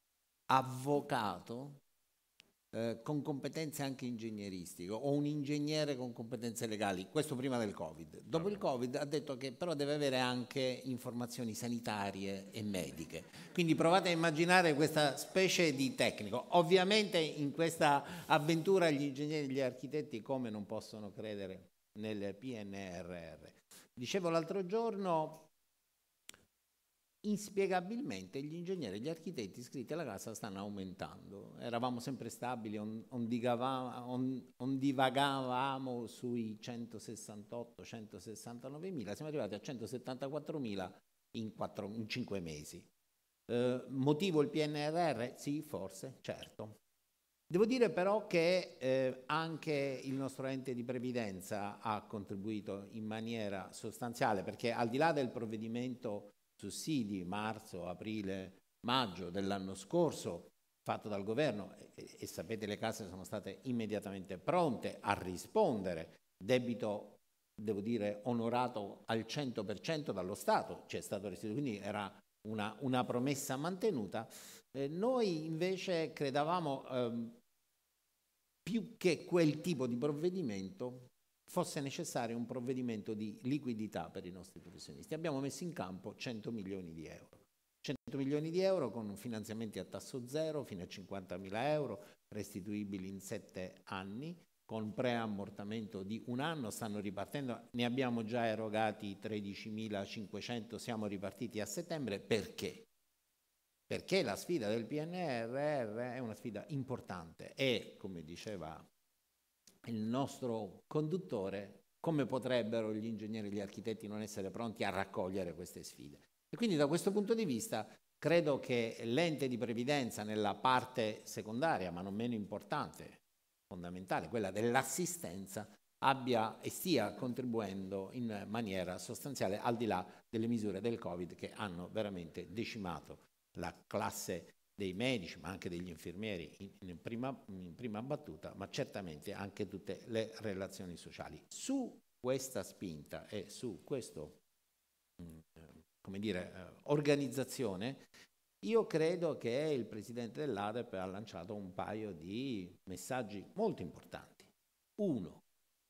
avvocato eh, con competenze anche ingegneristiche, o un ingegnere con competenze legali, questo prima del Covid. Dopo il Covid ha detto che però deve avere anche informazioni sanitarie e mediche. Quindi provate a immaginare questa specie di tecnico. Ovviamente in questa avventura gli ingegneri e gli architetti come non possono credere nel P N R R. Dicevo l'altro giorno, inspiegabilmente gli ingegneri e gli architetti iscritti alla Cassa stanno aumentando. Eravamo sempre stabili, on, on, digava, on, on divagavamo sui centosessantotto centosessantanove mila, siamo arrivati a centosettantaquattromila in, in cinque mesi. Eh, motivo il P N R R? Sì, forse, certo. Devo dire però che eh, anche il nostro ente di previdenza ha contribuito in maniera sostanziale, perché al di là del provvedimento sussidi marzo, aprile, maggio dell'anno scorso fatto dal governo, e, e sapete le casse sono state immediatamente pronte a rispondere, debito devo dire onorato al cento per cento dallo Stato, ci è stato restituito, quindi era una, una promessa mantenuta. Eh, noi invece credevamo ehm, più che quel tipo di provvedimento fosse necessario un provvedimento di liquidità per i nostri professionisti. Abbiamo messo in campo cento milioni di euro. cento milioni di euro con finanziamenti a tasso zero fino a cinquantamila euro, restituibili in sette anni, con preammortamento di un anno, stanno ripartendo, ne abbiamo già erogati tredicimilacinquecento, siamo ripartiti a settembre. Perché? Perché la sfida del P N R R è una sfida importante e, come diceva il nostro conduttore, come potrebbero gli ingegneri e gli architetti non essere pronti a raccogliere queste sfide? E quindi da questo punto di vista credo che l'ente di previdenza nella parte secondaria, ma non meno importante, fondamentale, quella dell'assistenza, abbia e stia contribuendo in maniera sostanziale al di là delle misure del Covid che hanno veramente decimato la classe dei medici, ma anche degli infermieri in, in, prima, in prima battuta, ma certamente anche tutte le relazioni sociali. Su questa spinta e su questo, mh, come dire, eh, organizzazione, io credo che il Presidente dell'A D E P ha lanciato un paio di messaggi molto importanti. Uno,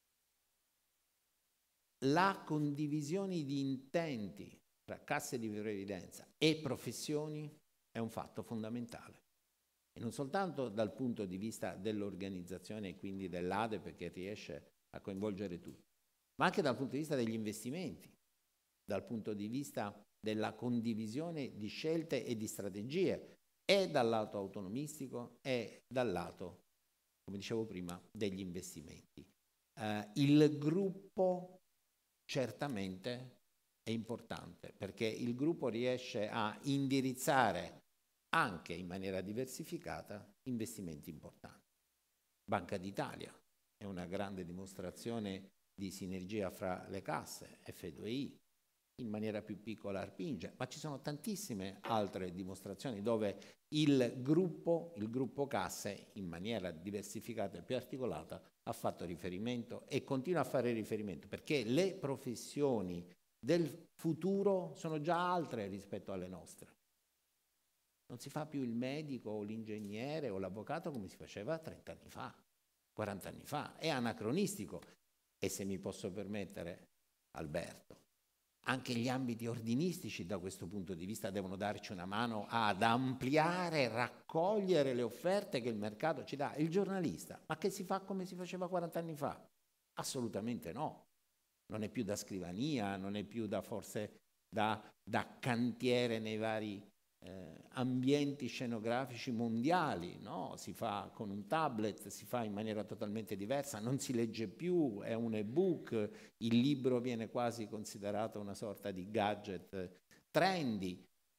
la condivisione di intenti tra casse di previdenza e professioni è un fatto fondamentale. E non soltanto dal punto di vista dell'organizzazione e quindi dell'A D E P che riesce a coinvolgere tutti, ma anche dal punto di vista degli investimenti. dal punto di vista della condivisione di scelte e di strategie, e dal lato autonomistico e dal lato, come dicevo prima, degli investimenti. Uh, il gruppo certamente è importante, perché il gruppo riesce a indirizzare anche in maniera diversificata investimenti importanti. Banca d'Italia è una grande dimostrazione di sinergia fra le casse, F due I, in maniera più piccola Arpinge, ma ci sono tantissime altre dimostrazioni dove il gruppo, il gruppo casse, in maniera diversificata e più articolata, ha fatto riferimento e continua a fare riferimento, perché le professioni del futuro sono già altre rispetto alle nostre. Non si fa più il medico o l'ingegnere o l'avvocato come si faceva trenta anni fa, quaranta anni fa. È anacronistico. E se mi posso permettere, Alberto, anche gli ambiti ordinistici da questo punto di vista devono darci una mano ad ampliare, raccogliere le offerte che il mercato ci dà. Il giornalista, ma che si fa come si faceva quaranta anni fa? Assolutamente no. Non è più da scrivania, non è più da forse da, da cantiere nei vari eh, ambienti scenografici mondiali, no? Si fa con un tablet, si fa in maniera totalmente diversa, non si legge più, è un ebook, il libro viene quasi considerato una sorta di gadget trendy.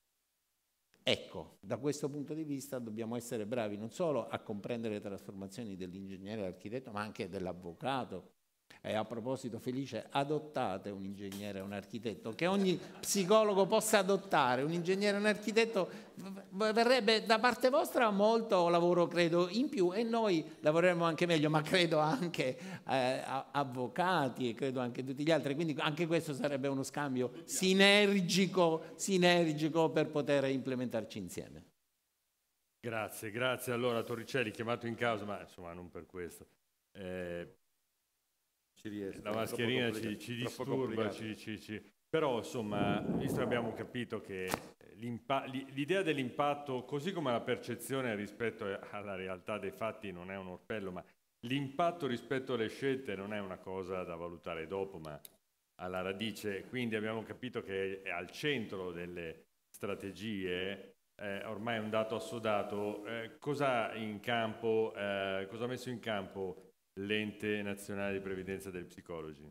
Ecco, da questo punto di vista dobbiamo essere bravi non solo a comprendere le trasformazioni dell'ingegnere e dell'architetto, ma anche dell'avvocato. E a proposito, Felice, adottate un ingegnere e un architetto, che ogni psicologo possa adottare un ingegnere e un architetto, verrebbe da parte vostra molto lavoro, credo, in più, e noi lavoreremo anche meglio, ma credo anche eh, avvocati e credo anche tutti gli altri, quindi anche questo sarebbe uno scambio sinergico, sinergico per poter implementarci insieme. Grazie, grazie. Allora, Torricelli, chiamato in causa, ma insomma non per questo. Eh, Ci riesco, la mascherina ci, ci disturba, ci, ci, ci... però insomma, visto che abbiamo capito che l'idea dell'impatto, così come la percezione rispetto alla realtà dei fatti non è un orpello, ma l'impatto rispetto alle scelte non è una cosa da valutare dopo, ma alla radice. Quindi abbiamo capito che è al centro delle strategie, eh, ormai è un dato assodato. Eh, cosa in campo, eh, cosa ha messo in campo l'Ente Nazionale di Previdenza degli Psicologi?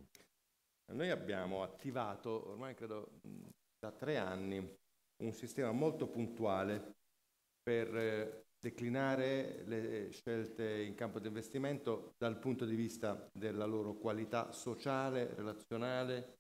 Noi abbiamo attivato, ormai credo da tre anni, un sistema molto puntuale per eh, declinare le scelte in campo di investimento dal punto di vista della loro qualità sociale, relazionale,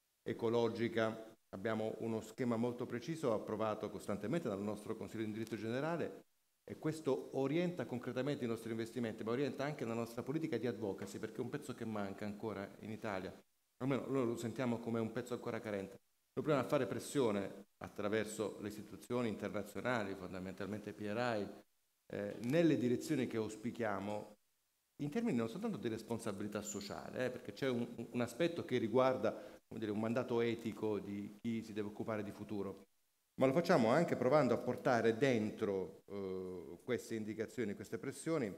ecologica. Abbiamo uno schema molto preciso approvato costantemente dal nostro Consiglio di Indirizzo Generale, e questo orienta concretamente i nostri investimenti, ma orienta anche la nostra politica di advocacy, perché è un pezzo che manca ancora in Italia, almeno noi lo sentiamo come un pezzo ancora carente. Dobbiamo fare pressione attraverso le istituzioni internazionali, fondamentalmente P R I, eh, nelle direzioni che auspichiamo, in termini non soltanto di responsabilità sociale, eh, perché c'è un, un aspetto che riguarda, come dire, un mandato etico di chi si deve occupare di futuro, ma lo facciamo anche provando a portare dentro eh, queste indicazioni, queste pressioni,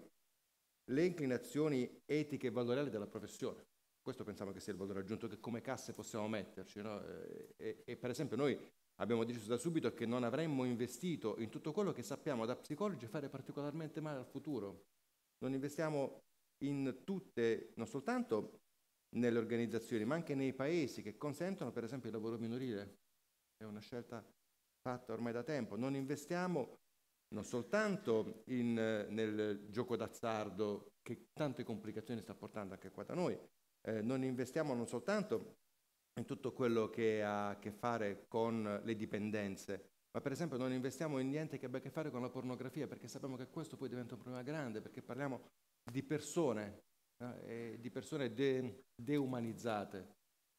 le inclinazioni etiche e valoriali della professione. Questo pensiamo che sia il valore aggiunto che come casse possiamo metterci, no? e, e, e per esempio noi abbiamo deciso da subito che non avremmo investito in tutto quello che sappiamo da psicologi fare particolarmente male al futuro. Non investiamo in tutte, non soltanto nelle organizzazioni, ma anche nei paesi che consentono per esempio il lavoro minorile. È una scelta fatta ormai da tempo. Non investiamo non soltanto in, nel gioco d'azzardo, che tante complicazioni sta portando anche qua da noi, eh, non investiamo non soltanto in tutto quello che ha a che fare con le dipendenze, ma per esempio non investiamo in niente che abbia a che fare con la pornografia, perché sappiamo che questo poi diventa un problema grande, perché parliamo di persone, eh, e di persone de- deumanizzate.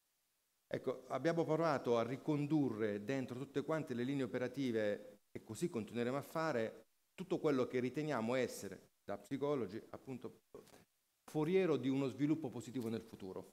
Ecco, abbiamo provato a ricondurre dentro tutte quante le linee operative, e così continueremo a fare, tutto quello che riteniamo essere, da psicologi, appunto, foriero di uno sviluppo positivo nel futuro.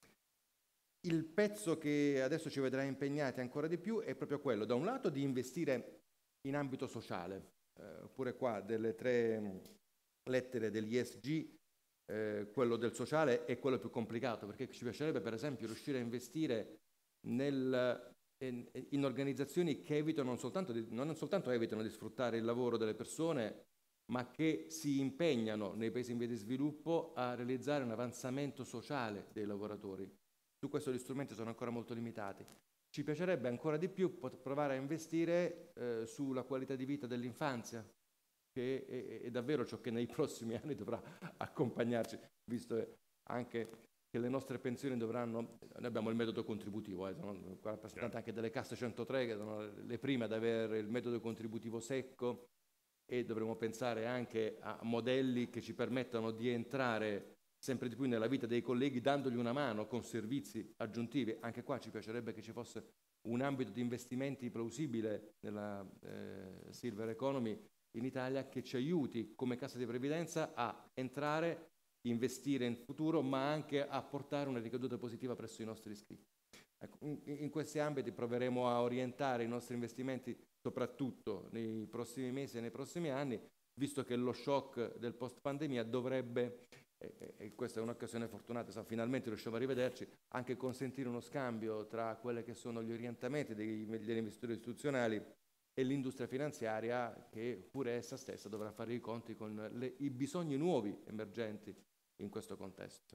Il pezzo che adesso ci vedrà impegnati ancora di più è proprio quello, da un lato, di investire in ambito sociale, eh, oppure qua delle tre lettere degli E S G, Eh, quello del sociale è quello più complicato, perché ci piacerebbe per esempio riuscire a investire nel, in, in organizzazioni che evitano non soltanto, di, non soltanto evitano di sfruttare il lavoro delle persone, ma che si impegnano nei paesi in via di sviluppo a realizzare un avanzamento sociale dei lavoratori. Su questo gli strumenti sono ancora molto limitati. Ci piacerebbe ancora di più provare a investire eh, sulla qualità di vita dell'infanzia, che è, è davvero ciò che nei prossimi anni dovrà accompagnarci, visto anche che le nostre pensioni dovranno... Noi abbiamo il metodo contributivo, eh, sono rappresentanti anche delle casse centotré, che sono le prime ad avere il metodo contributivo secco, e dovremo pensare anche a modelli che ci permettano di entrare sempre di più nella vita dei colleghi, dandogli una mano con servizi aggiuntivi. Anche qua ci piacerebbe che ci fosse un ambito di investimenti plausibile nella eh, Silver Economy in Italia, che ci aiuti come cassa di previdenza a entrare, investire in futuro, ma anche a portare una ricaduta positiva presso i nostri iscritti. Ecco, in, in questi ambiti proveremo a orientare i nostri investimenti soprattutto nei prossimi mesi e nei prossimi anni, visto che lo shock del post-pandemia dovrebbe, e, e questa è un'occasione fortunata, sa, finalmente riusciamo a rivederci, anche consentire uno scambio tra quelli che sono gli orientamenti dei, degli investitori istituzionali e l'industria finanziaria, che pure essa stessa dovrà fare i conti con le, i bisogni nuovi emergenti in questo contesto.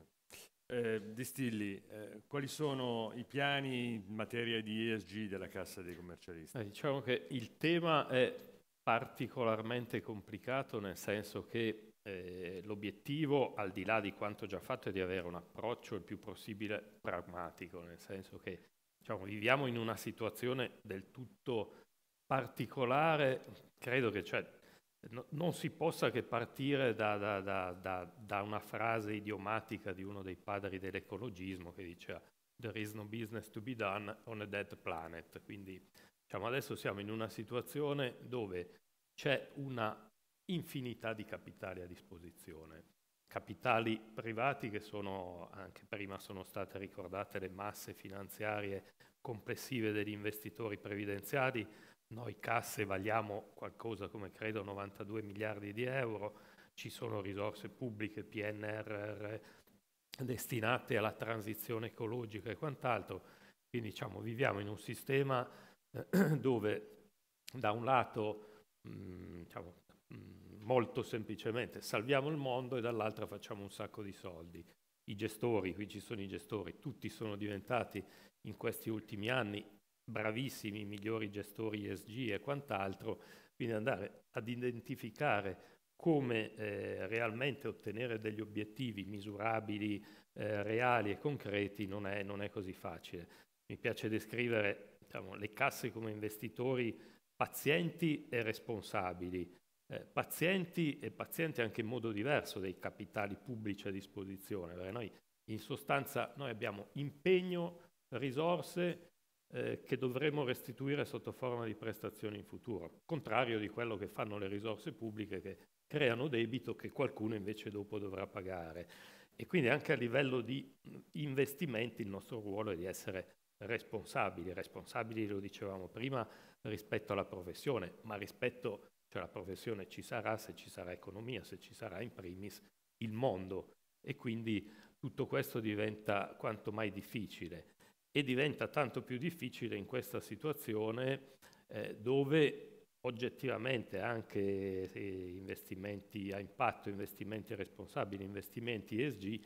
Eh, Distilli, eh, quali sono i piani in materia di E S G della Cassa dei Commercialisti? Eh, diciamo che il tema è particolarmente complicato, nel senso che eh, l'obiettivo, al di là di quanto già fatto, è di avere un approccio il più possibile pragmatico, nel senso che diciamo, viviamo in una situazione del tutto particolare. Credo che cioè, no, non si possa che partire da, da, da, da, da una frase idiomatica di uno dei padri dell'ecologismo che diceva "There is no business to be done on a dead planet". Quindi diciamo, adesso siamo in una situazione dove c'è una infinità di capitali a disposizione, capitali privati che sono, anche prima sono state ricordate le masse finanziarie complessive degli investitori previdenziali. Noi casse valiamo qualcosa come credo novantadue miliardi di euro, ci sono risorse pubbliche P N R R destinate alla transizione ecologica e quant'altro. Quindi diciamo, viviamo in un sistema eh, dove da un lato mh, diciamo, mh, molto semplicemente salviamo il mondo e dall'altro facciamo un sacco di soldi. I gestori, qui ci sono i gestori, tutti sono diventati in questi ultimi anni bravissimi, migliori gestori E S G e quant'altro, quindi andare ad identificare come eh, realmente ottenere degli obiettivi misurabili, eh, reali e concreti non è, non è così facile. Mi piace descrivere diciamo, le casse come investitori pazienti e responsabili, eh, pazienti e pazienti anche in modo diverso dei capitali pubblici a disposizione, perché noi in sostanza noi abbiamo impegno, risorse, Eh, che dovremo restituire sotto forma di prestazioni in futuro, contrario di quello che fanno le risorse pubbliche che creano debito che qualcuno invece dopo dovrà pagare. E quindi anche a livello di investimenti il nostro ruolo è di essere responsabili, responsabili lo dicevamo prima rispetto alla professione, ma rispetto, cioè la professione ci sarà se ci sarà economia, se ci sarà in primis il mondo, e quindi tutto questo diventa quanto mai difficile. E diventa tanto più difficile in questa situazione eh, dove oggettivamente anche eh, investimenti a impatto, investimenti responsabili, investimenti E S G,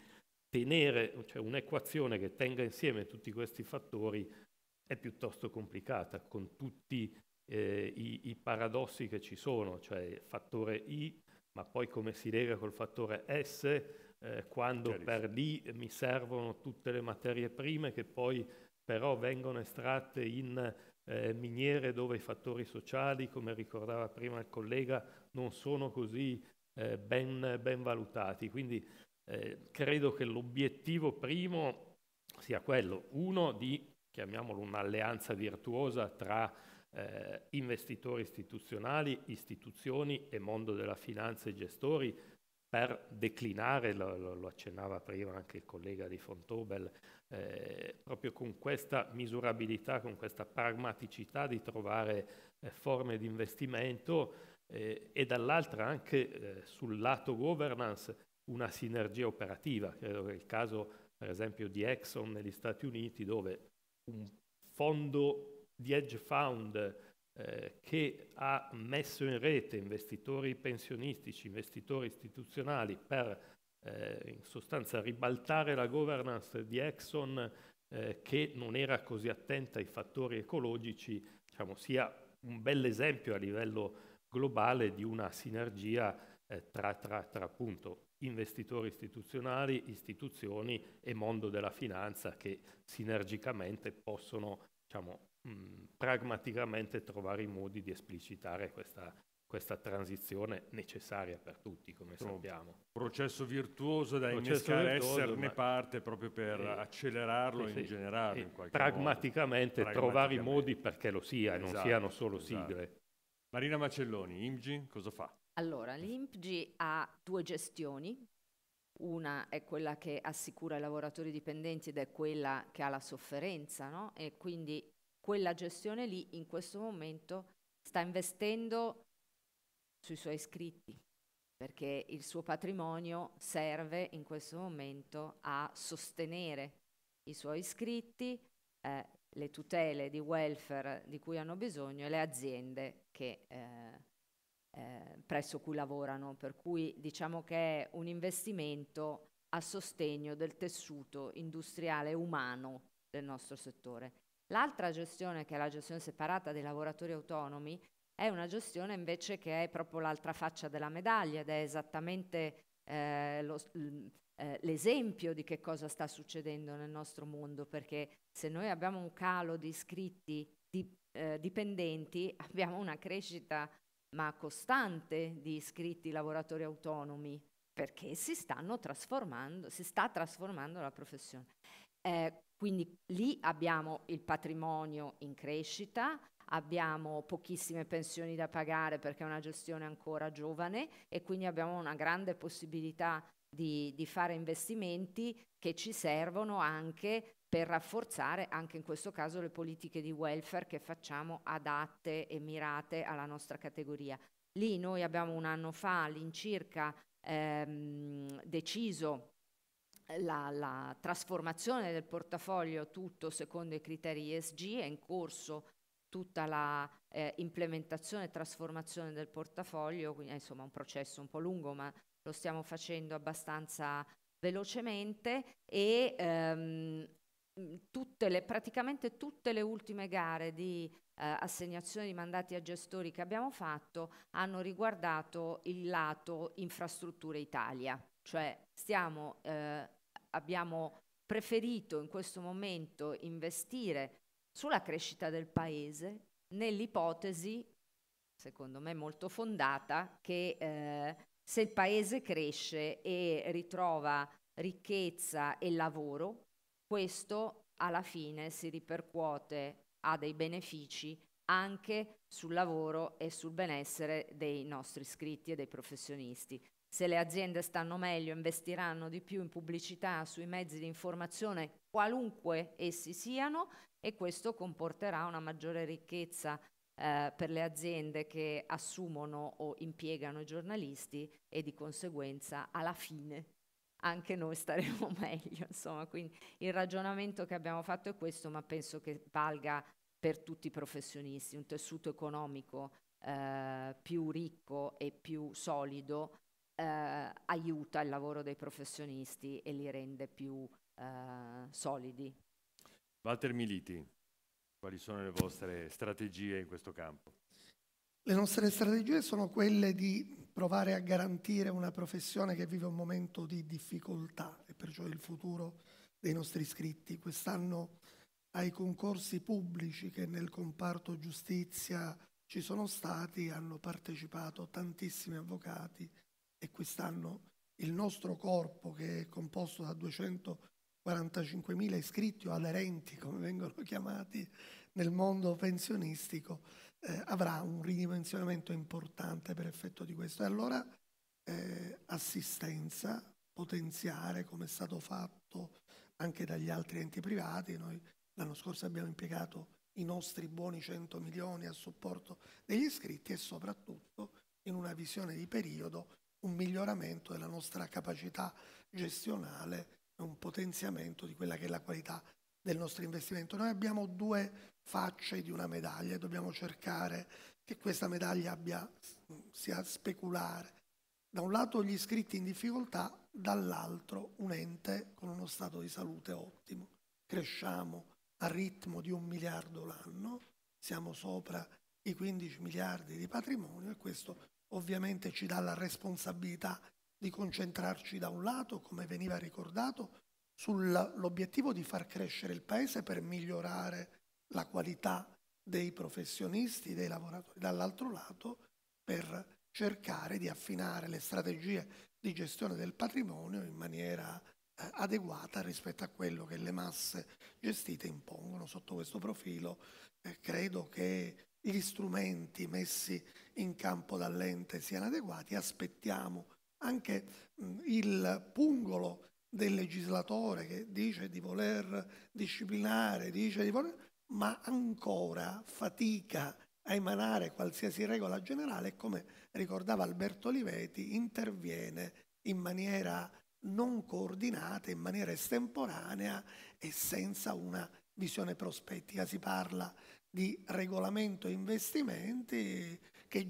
tenere cioè un'equazione che tenga insieme tutti questi fattori è piuttosto complicata, con tutti eh, i, i paradossi che ci sono, cioè fattore I, ma poi come si lega col fattore S, Eh, quando per lì mi servono tutte le materie prime che poi però vengono estratte in eh, miniere dove i fattori sociali, come ricordava prima il collega, non sono così eh, ben, ben valutati. Quindi eh, credo che l'obiettivo primo sia quello, uno, di, chiamiamolo un'alleanza virtuosa tra eh, investitori istituzionali, istituzioni e mondo della finanza e gestori, per declinare, lo, lo, lo accennava prima anche il collega di Fontobel, eh, proprio con questa misurabilità, con questa pragmaticità di trovare eh, forme di investimento eh, e dall'altra anche eh, sul lato governance una sinergia operativa. Credo che il caso per esempio di Exxon negli Stati Uniti, dove un fondo di hedge fund eh, che ha messo in rete investitori pensionistici, investitori istituzionali per eh, in sostanza ribaltare la governance di Exxon eh, che non era così attenta ai fattori ecologici, diciamo, sia un bel esempio a livello globale di una sinergia eh, tra, tra, tra appunto investitori istituzionali, istituzioni e mondo della finanza che sinergicamente possono, diciamo, mh, pragmaticamente trovare i modi di esplicitare questa, questa transizione necessaria per tutti, come Insomma, sappiamo. Processo virtuoso da Processo innescare, virtuoso, esserne ma... parte proprio per eh, accelerarlo sì, in sì, generale. eh, In qualche pragmaticamente, modo. trovare i modi perché lo sia e non Esatto, siano solo esatto. sigle. Marina Macelloni, I M G I cosa fa? Allora, l'I M G I ha due gestioni. Una è quella che assicura i lavoratori dipendenti ed è quella che ha la sofferenza, no? E quindi quella gestione lì in questo momento sta investendo sui suoi iscritti, perché il suo patrimonio serve in questo momento a sostenere i suoi iscritti, eh, le tutele di welfare di cui hanno bisogno e le aziende che... Eh, Eh, presso cui lavorano, per cui diciamo che è un investimento a sostegno del tessuto industriale e umano del nostro settore. L'altra gestione, che è la gestione separata dei lavoratori autonomi, è una gestione invece che è proprio l'altra faccia della medaglia ed è esattamente eh, lo, eh, l'esempio di che cosa sta succedendo nel nostro mondo, perché se noi abbiamo un calo di iscritti di, eh, dipendenti, abbiamo una crescita ma costante di iscritti lavoratori autonomi, perché si stanno trasformando, si sta trasformando la professione. Eh, quindi lì abbiamo il patrimonio in crescita, abbiamo pochissime pensioni da pagare perché è una gestione ancora giovane e quindi abbiamo una grande possibilità di, di fare investimenti che ci servono anche per rafforzare anche in questo caso le politiche di welfare che facciamo adatte e mirate alla nostra categoria. Lì noi abbiamo un anno fa all'incirca ehm, deciso la, la trasformazione del portafoglio tutto secondo i criteri E S G, è in corso tutta la eh, implementazione e trasformazione del portafoglio, quindi è insomma un processo un po' lungo ma lo stiamo facendo abbastanza velocemente e ehm, Tutte le, praticamente tutte le ultime gare di eh, assegnazione di mandati a gestori che abbiamo fatto hanno riguardato il lato infrastrutture Italia, cioè stiamo, eh, abbiamo preferito in questo momento investire sulla crescita del paese nell'ipotesi, secondo me molto fondata, che eh, se il paese cresce e ritrova ricchezza e lavoro, questo alla fine si ripercuote, ha dei benefici anche sul lavoro e sul benessere dei nostri iscritti e dei professionisti. Se le aziende stanno meglio, investiranno di più in pubblicità sui mezzi di informazione, qualunque essi siano, e questo comporterà una maggiore ricchezza eh, per le aziende che assumono o impiegano i giornalisti e di conseguenza alla fine anche noi staremo meglio, insomma, quindi il ragionamento che abbiamo fatto è questo, ma penso che valga per tutti i professionisti, un tessuto economico eh, più ricco e più solido eh, aiuta il lavoro dei professionisti e li rende più eh, solidi. Walter Militi, quali sono le vostre strategie in questo campo? Le nostre strategie sono quelle di provare a garantire una professione che vive un momento di difficoltà e perciò il futuro dei nostri iscritti. Quest'anno ai concorsi pubblici che nel comparto giustizia ci sono stati hanno partecipato tantissimi avvocati e quest'anno il nostro corpo, che è composto da duecentoquarantacinquemila iscritti o aderenti, come vengono chiamati nel mondo pensionistico, Eh, avrà un ridimensionamento importante per effetto di questo. E allora eh, assistenza, potenziare, come è stato fatto anche dagli altri enti privati. Noi l'anno scorso abbiamo impiegato i nostri buoni cento milioni a supporto degli iscritti e soprattutto in una visione di periodo un miglioramento della nostra capacità gestionale e un potenziamento di quella che è la qualità del nostro investimento. Noi abbiamo due facce di una medaglia e dobbiamo cercare che questa medaglia abbia, sia speculare. Da un lato gli iscritti in difficoltà, dall'altro un ente con uno stato di salute ottimo. Cresciamo a ritmo di un miliardo l'anno, siamo sopra i quindici miliardi di patrimonio e questo ovviamente ci dà la responsabilità di concentrarci da un lato, come veniva ricordato, sull'obiettivo di far crescere il Paese per migliorare la qualità dei professionisti, dei lavoratori, dall'altro lato per cercare di affinare le strategie di gestione del patrimonio in maniera eh, adeguata rispetto a quello che le masse gestite impongono. Sotto questo profilo eh, credo che gli strumenti messi in campo dall'ente siano adeguati. Aspettiamo anche mh, il pungolo del legislatore che dice di voler disciplinare, dice di voler, ma ancora fatica a emanare qualsiasi regola generale e, come ricordava Alberto Olivetti, interviene in maniera non coordinata, in maniera estemporanea e senza una visione prospettica. Si parla di regolamento investimenti che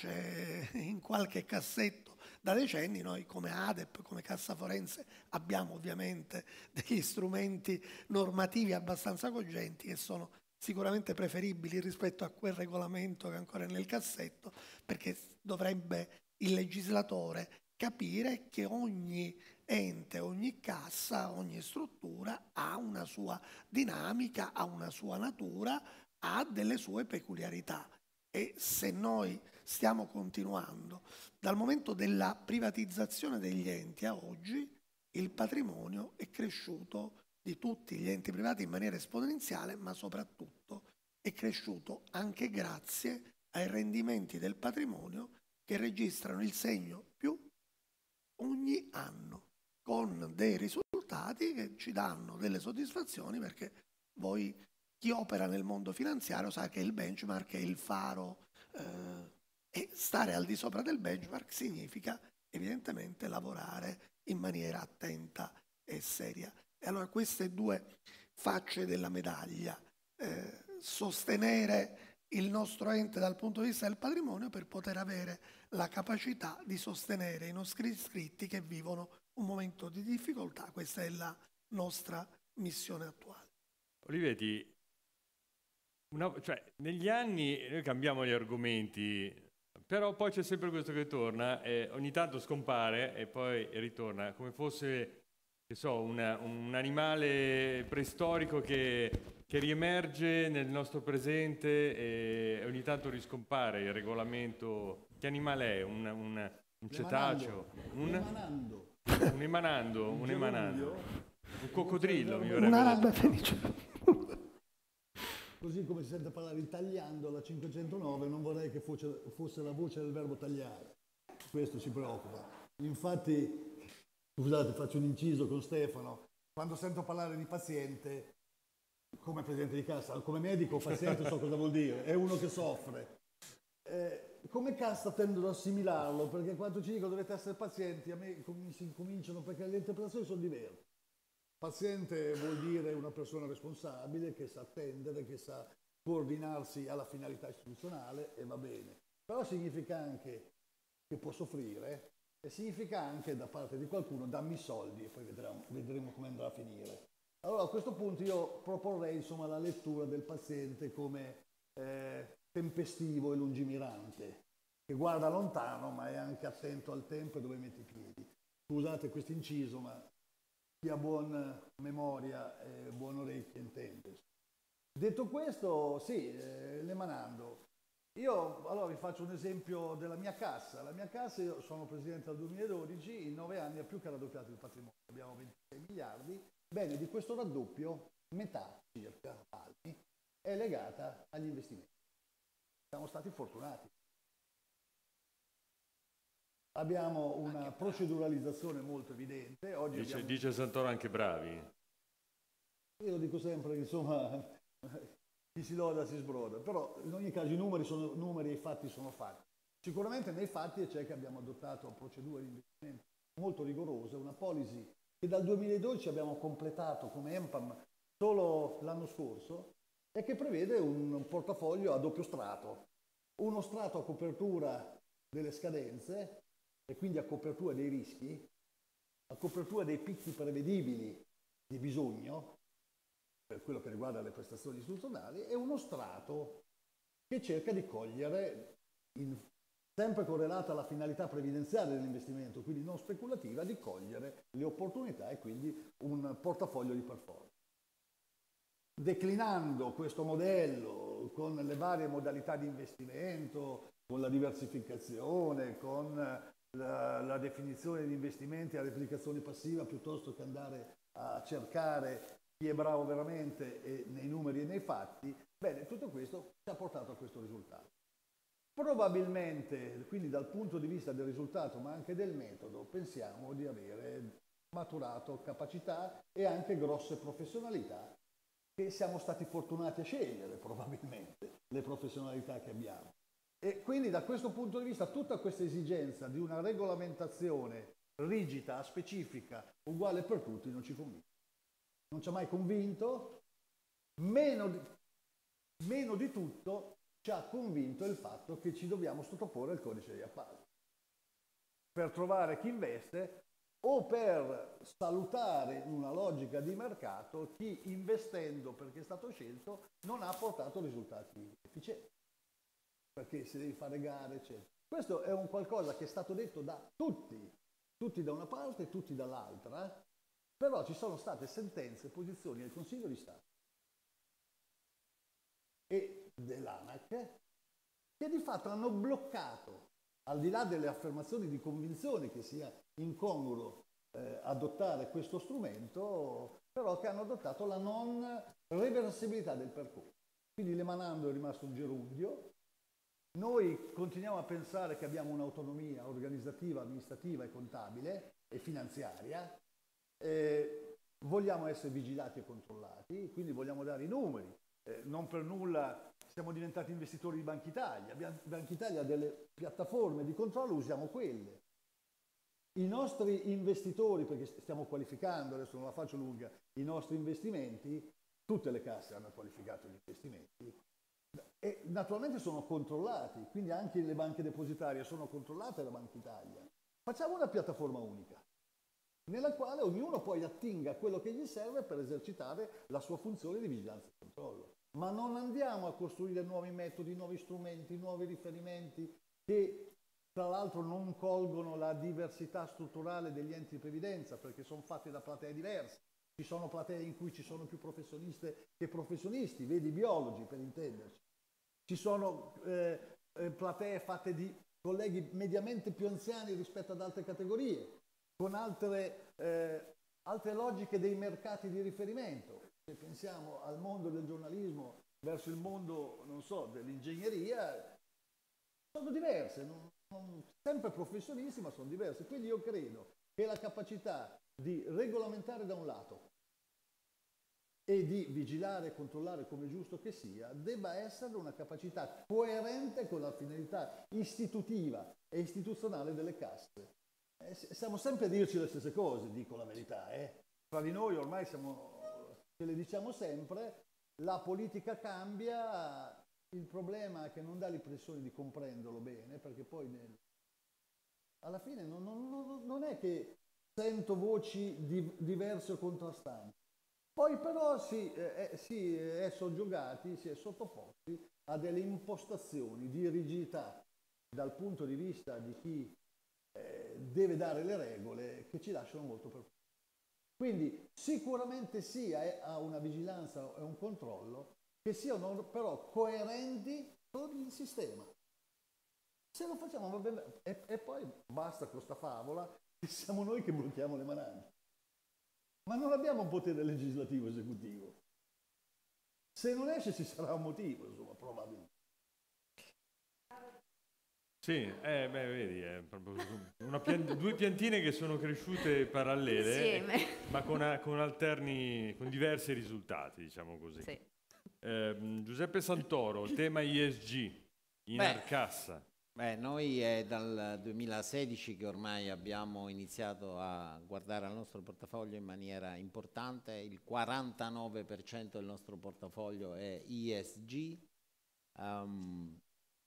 giace in qualche cassetto da decenni. Noi come ADEP, come Cassa Forense, abbiamo ovviamente degli strumenti normativi abbastanza cogenti che sono sicuramente preferibili rispetto a quel regolamento che ancora è nel cassetto, perché dovrebbe il legislatore capire che ogni ente, ogni cassa, ogni struttura ha una sua dinamica, ha una sua natura, ha delle sue peculiarità. E se noi stiamo continuando dal momento della privatizzazione degli enti a oggi, il patrimonio è cresciuto di tutti gli enti privati in maniera esponenziale, ma soprattutto è cresciuto anche grazie ai rendimenti del patrimonio che registrano il segno più ogni anno, con dei risultati che ci danno delle soddisfazioni, perché voi, chi opera nel mondo finanziario, sa che il benchmark è il faro eh, e stare al di sopra del benchmark significa evidentemente lavorare in maniera attenta e seria. E allora queste due facce della medaglia, eh, sostenere il nostro ente dal punto di vista del patrimonio per poter avere la capacità di sostenere i nostri iscritti che vivono un momento di difficoltà. Questa è la nostra missione attuale. Olivetti, una, cioè, negli anni noi cambiamo gli argomenti, però poi c'è sempre questo che torna, e ogni tanto scompare e poi ritorna, come fosse, che so, una, un animale preistorico che, che riemerge nel nostro presente e ogni tanto riscompare il regolamento. Che animale è? Un, un, un cetaceo? Un emanando. Un emanando, un emanando. Un coccodrillo, mi verrebbe Un'araba fenice. Così come si sente parlare di tagliando la cinquecentonove, non vorrei che fosse, fosse la voce del verbo tagliare. Questo ci preoccupa. Infatti, scusate, faccio un inciso con Stefano. Quando sento parlare di paziente, come presidente di cassa, come medico paziente so cosa vuol dire, è uno che soffre. Eh, come cassa tendo ad assimilarlo, perché quando ci dico dovete essere pazienti, a me si incominciano, perché le interpretazioni sono diverse. Paziente vuol dire una persona responsabile che sa attendere, che sa coordinarsi alla finalità istituzionale e va bene. Però significa anche che può soffrire e significa anche da parte di qualcuno dammi i soldi e poi vedremo, vedremo come andrà a finire. Allora a questo punto io proporrei insomma la lettura del paziente come eh, tempestivo e lungimirante, che guarda lontano ma è anche attento al tempo e dove mette i piedi. Scusate questo inciso, ma chi ha buona memoria e buone orecchie intende. Detto questo, sì, eh, l'emanando. Io allora vi faccio un esempio della mia cassa. La mia cassa, io sono presidente dal duemiladodici, in nove anni ha più che raddoppiato il patrimonio, abbiamo ventisei miliardi. Bene, di questo raddoppio, metà circa, anni, è legata agli investimenti. Siamo stati fortunati. Abbiamo una proceduralizzazione molto evidente. Oggi dice, abbiamo... dice Santoro anche bravi. Io dico sempre, insomma, chi si loda si sbroda, però in ogni caso i numeri sono numeri e i fatti sono fatti. Sicuramente nei fatti c'è che abbiamo adottato procedure di investimento molto rigorose, una policy che dal duemiladodici abbiamo completato come ENPAM solo l'anno scorso e che prevede un portafoglio a doppio strato. Uno strato a copertura delle scadenze e quindi a copertura dei rischi, a copertura dei picchi prevedibili di bisogno, per quello che riguarda le prestazioni istituzionali, e uno strato che cerca di cogliere, in, sempre correlata alla finalità previdenziale dell'investimento, quindi non speculativa, di cogliere le opportunità e quindi un portafoglio di performance. Declinando questo modello con le varie modalità di investimento, con la diversificazione, con la, la definizione di investimenti a replicazione passiva piuttosto che andare a cercare chi è bravo veramente e nei numeri e nei fatti, bene, tutto questo ci ha portato a questo risultato. Probabilmente, quindi dal punto di vista del risultato, ma anche del metodo, pensiamo di avere maturato capacità e anche grosse professionalità che siamo stati fortunati a scegliere, probabilmente, le professionalità che abbiamo. E quindi da questo punto di vista tutta questa esigenza di una regolamentazione rigida, specifica, uguale per tutti, non ci convince. Non ci ha mai convinto, meno di, meno di tutto ci ha convinto il fatto che ci dobbiamo sottoporre al codice degli appalti per trovare chi investe o per salutare in una logica di mercato chi investendo perché è stato scelto non ha portato risultati efficienti, perché se devi fare gare eccetera. Questo è un qualcosa che è stato detto da tutti, tutti da una parte e tutti dall'altra, però ci sono state sentenze, posizioni del Consiglio di Stato e dell'ANAC che di fatto hanno bloccato, al di là delle affermazioni di convinzione che sia incongruo eh, adottare questo strumento, però che hanno adottato la non reversibilità del percorso. Quindi l'emanando è rimasto un gerundio. Noi continuiamo a pensare che abbiamo un'autonomia organizzativa, amministrativa e contabile e finanziaria. Eh, vogliamo essere vigilati e controllati, quindi vogliamo dare i numeri. Eh, non per nulla siamo diventati investitori di Banca Italia. Banca Italia ha delle piattaforme di controllo, usiamo quelle. I nostri investitori, perché stiamo qualificando, adesso non la faccio lunga, i nostri investimenti, tutte le casse hanno qualificato gli investimenti e naturalmente sono controllati, quindi anche le banche depositarie sono controllate da Banca Italia. Facciamo una piattaforma unica, nella quale ognuno poi attinga quello che gli serve per esercitare la sua funzione di vigilanza e controllo. Ma non andiamo a costruire nuovi metodi, nuovi strumenti, nuovi riferimenti che tra l'altro non colgono la diversità strutturale degli enti di previdenza perché sono fatti da platee diverse. Ci sono platee in cui ci sono più professioniste che professionisti, vedi i biologi per intenderci. Ci sono eh, platee fatte di colleghi mediamente più anziani rispetto ad altre categorie, con altre, eh, altre logiche dei mercati di riferimento. Se pensiamo al mondo del giornalismo verso il mondo, non so, dell'ingegneria, sono diverse, non, non, sempre professionisti, ma sono diverse. Quindi io credo che la capacità di regolamentare da un lato e di vigilare e controllare come giusto che sia, debba essere una capacità coerente con la finalità istitutiva e istituzionale delle casse. Eh, siamo sempre a dirci le stesse cose, dico la verità. Eh. Fra di noi ormai siamo, ce le diciamo sempre, la politica cambia, il problema è che non dà l'impressione di comprenderlo bene, perché poi nel, alla fine non, non, non è che sento voci di, diverse o contrastanti. Poi però si, eh, si è soggiogati, si è sottoposti a delle impostazioni di rigidità dal punto di vista di chi eh, deve dare le regole che ci lasciano molto perplessi. Quindi sicuramente sì a una vigilanza e un controllo che siano però coerenti con il sistema. Se lo facciamo va bene, e, e poi basta con questa favola che siamo noi che blocchiamo le manate. Ma non abbiamo un potere legislativo esecutivo. Se non esce ci sarà un motivo, insomma, probabilmente. Sì, eh, beh, vedi, è proprio una piant- due piantine che sono cresciute parallele, Insieme. ma con, a- con alterni, con diversi risultati, diciamo così. Sì. Eh, Giuseppe Santoro, tema I S G in Beh, Arcassa. Beh, noi è dal duemilasedici che ormai abbiamo iniziato a guardare al nostro portafoglio in maniera importante. Il quarantanove per cento del nostro portafoglio è E S G. Um,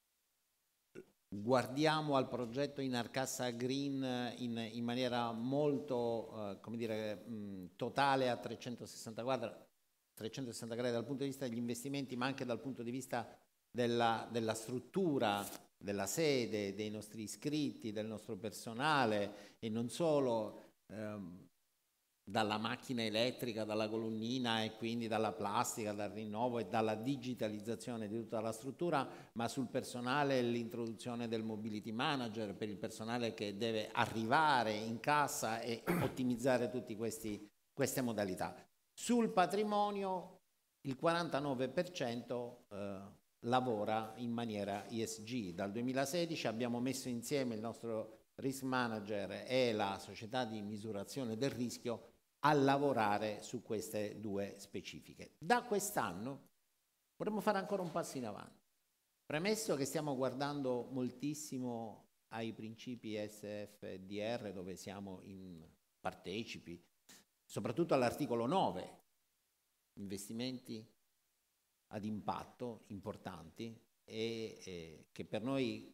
guardiamo al progetto Inarcassa Green in, in maniera molto, uh, come dire, mh, totale a trecentosessanta gradi, trecentosessanta gradi dal punto di vista degli investimenti, ma anche dal punto di vista della, della struttura, della sede, dei nostri iscritti, del nostro personale e non solo, ehm, dalla macchina elettrica, dalla colonnina e quindi dalla plastica, dal rinnovo e dalla digitalizzazione di tutta la struttura, ma sul personale e l'introduzione del mobility manager per il personale che deve arrivare in cassa e ottimizzare tutte queste modalità. Sul patrimonio il quarantanove per cento eh, lavora in maniera E S G. Dal duemilasedici abbiamo messo insieme il nostro risk manager e la società di misurazione del rischio a lavorare su queste due specifiche. Da quest'anno vorremmo fare ancora un passo in avanti. Premesso che stiamo guardando moltissimo ai principi S F D R, dove siamo in partecipi, soprattutto all'articolo nove, investimenti ad impatto importanti e, e che per noi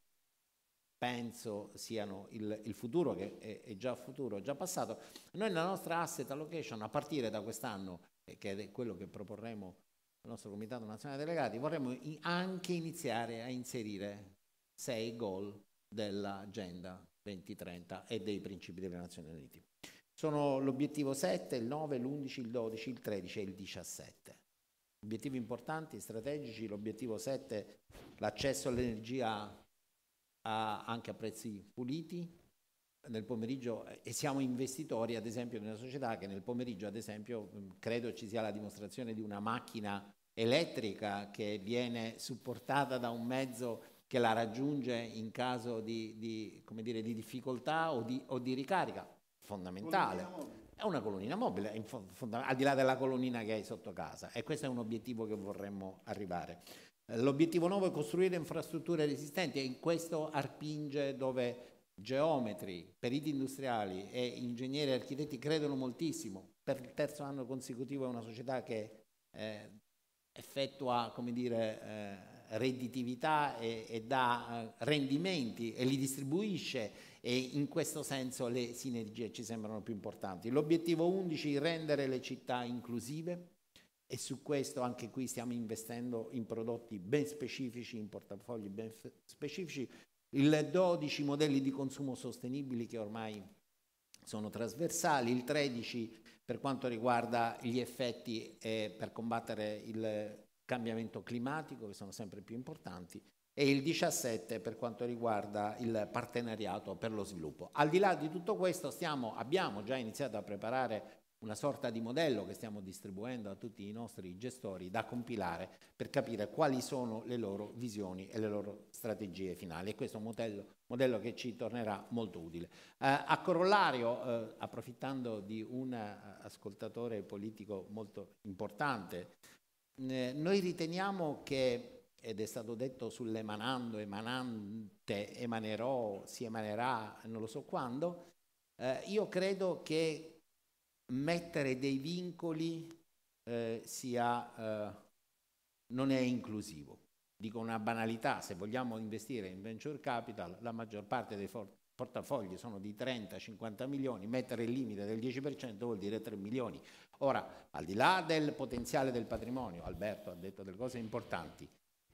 penso siano il, il futuro, che è, è già futuro, già passato. Noi nella nostra asset allocation, a partire da quest'anno, eh, che è quello che proporremo al nostro Comitato Nazionale Delegati, vorremmo in, anche iniziare a inserire sei goal dell'Agenda duemilatrenta e dei principi delle Nazioni Unite. Sono l'obiettivo sette, il nove, l'undici, il dodici, il tredici e il diciassette. Obiettivi importanti, strategici. L'obiettivo sette, l'accesso all'energia a, anche a prezzi puliti nel pomeriggio, e siamo investitori ad esempio in una società che nel pomeriggio ad esempio credo ci sia la dimostrazione di una macchina elettrica che viene supportata da un mezzo che la raggiunge in caso di, di, come dire, di difficoltà o di, o di ricarica, fondamentale. È una colonnina mobile, al di là della colonnina che hai sotto casa, e questo è un obiettivo che vorremmo arrivare. L'obiettivo nuovo è costruire infrastrutture resistenti, e in questo Arpinge, dove geometri, periti industriali e ingegneri e architetti credono moltissimo. Per il terzo anno consecutivo è una società che eh, effettua, come dire, eh, redditività e, e dà eh, rendimenti e li distribuisce, e in questo senso le sinergie ci sembrano più importanti. L'obiettivo undici, rendere le città inclusive, e su questo anche qui stiamo investendo in prodotti ben specifici, in portafogli ben specifici. Il dodici, modelli di consumo sostenibili, che ormai sono trasversali. Il tredici, per quanto riguarda gli effetti eh, per combattere il cambiamento climatico, che sono sempre più importanti, e il diciassette per quanto riguarda il partenariato per lo sviluppo. Al di là di tutto questo stiamo, abbiamo già iniziato a preparare una sorta di modello che stiamo distribuendo a tutti i nostri gestori da compilare per capire quali sono le loro visioni e le loro strategie finali, e questo è un modello, modello che ci tornerà molto utile. Eh, a corollario, eh, approfittando di un uh, ascoltatore politico molto importante, eh, noi riteniamo che, ed è stato detto sull'emanando, emanante, emanerò, si emanerà, non lo so quando, eh, io credo che mettere dei vincoli eh, sia, eh, non è inclusivo. Dico una banalità: se vogliamo investire in venture capital, la maggior parte dei portafogli sono di trenta cinquanta milioni, mettere il limite del dieci per cento vuol dire tre milioni. Ora, al di là del potenziale del patrimonio, Alberto ha detto delle cose importanti,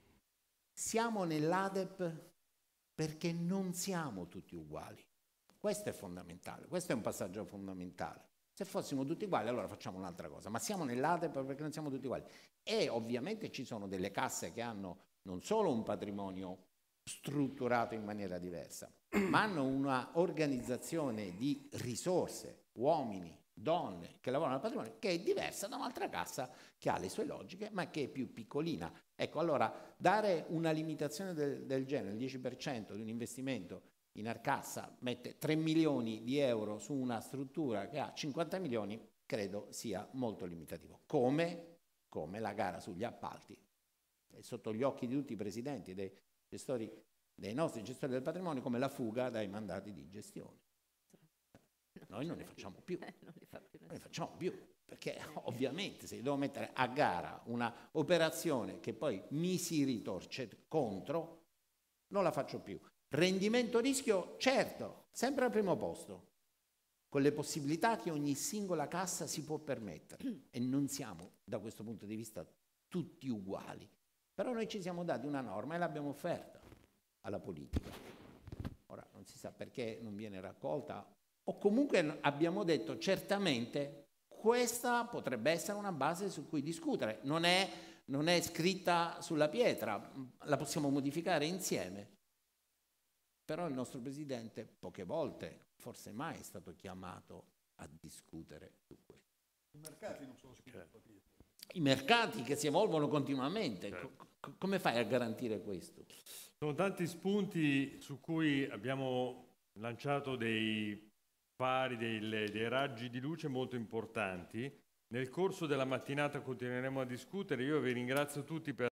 siamo nell'A D E P perché non siamo tutti uguali. Questo è fondamentale, questo è un passaggio fondamentale. Se fossimo tutti uguali allora facciamo un'altra cosa, ma siamo nell'A D E P perché non siamo tutti uguali. E ovviamente ci sono delle casse che hanno non solo un patrimonio strutturato in maniera diversa, ma hanno una organizzazione di risorse, uomini, donne che lavorano al patrimonio, che è diversa da un'altra cassa che ha le sue logiche ma che è più piccolina. Ecco, allora dare una limitazione del, del genere, il dieci per cento di un investimento in Arcassa mette tre milioni di euro su una struttura che ha cinquanta milioni, credo sia molto limitativo. Come, come la gara sugli appalti, è sotto gli occhi di tutti i presidenti dei gestori dei nostri gestori del patrimonio come la fuga dai mandati di gestione. Noi non ne facciamo più, non ne facciamo più, perché ovviamente se devo mettere a gara una operazione che poi mi si ritorce contro, non la faccio più. Rendimento rischio, certo, sempre al primo posto, con le possibilità che ogni singola cassa si può permettere, e non siamo da questo punto di vista tutti uguali, però noi ci siamo dati una norma e l'abbiamo offerta alla politica. Ora non si sa perché non viene raccolta, o comunque abbiamo detto certamente questa potrebbe essere una base su cui discutere, non è, non è scritta sulla pietra, la possiamo modificare insieme. Però il nostro Presidente poche volte, forse mai, è stato chiamato a discutere su questo. I mercati non sono scritti sulla pietra. I mercati che si evolvono continuamente, certo. Co- come fai a garantire questo? Sono tanti spunti su cui abbiamo lanciato dei fari, dei, dei raggi di luce molto importanti. Nel corso della mattinata continueremo a discutere. Io vi ringrazio tutti per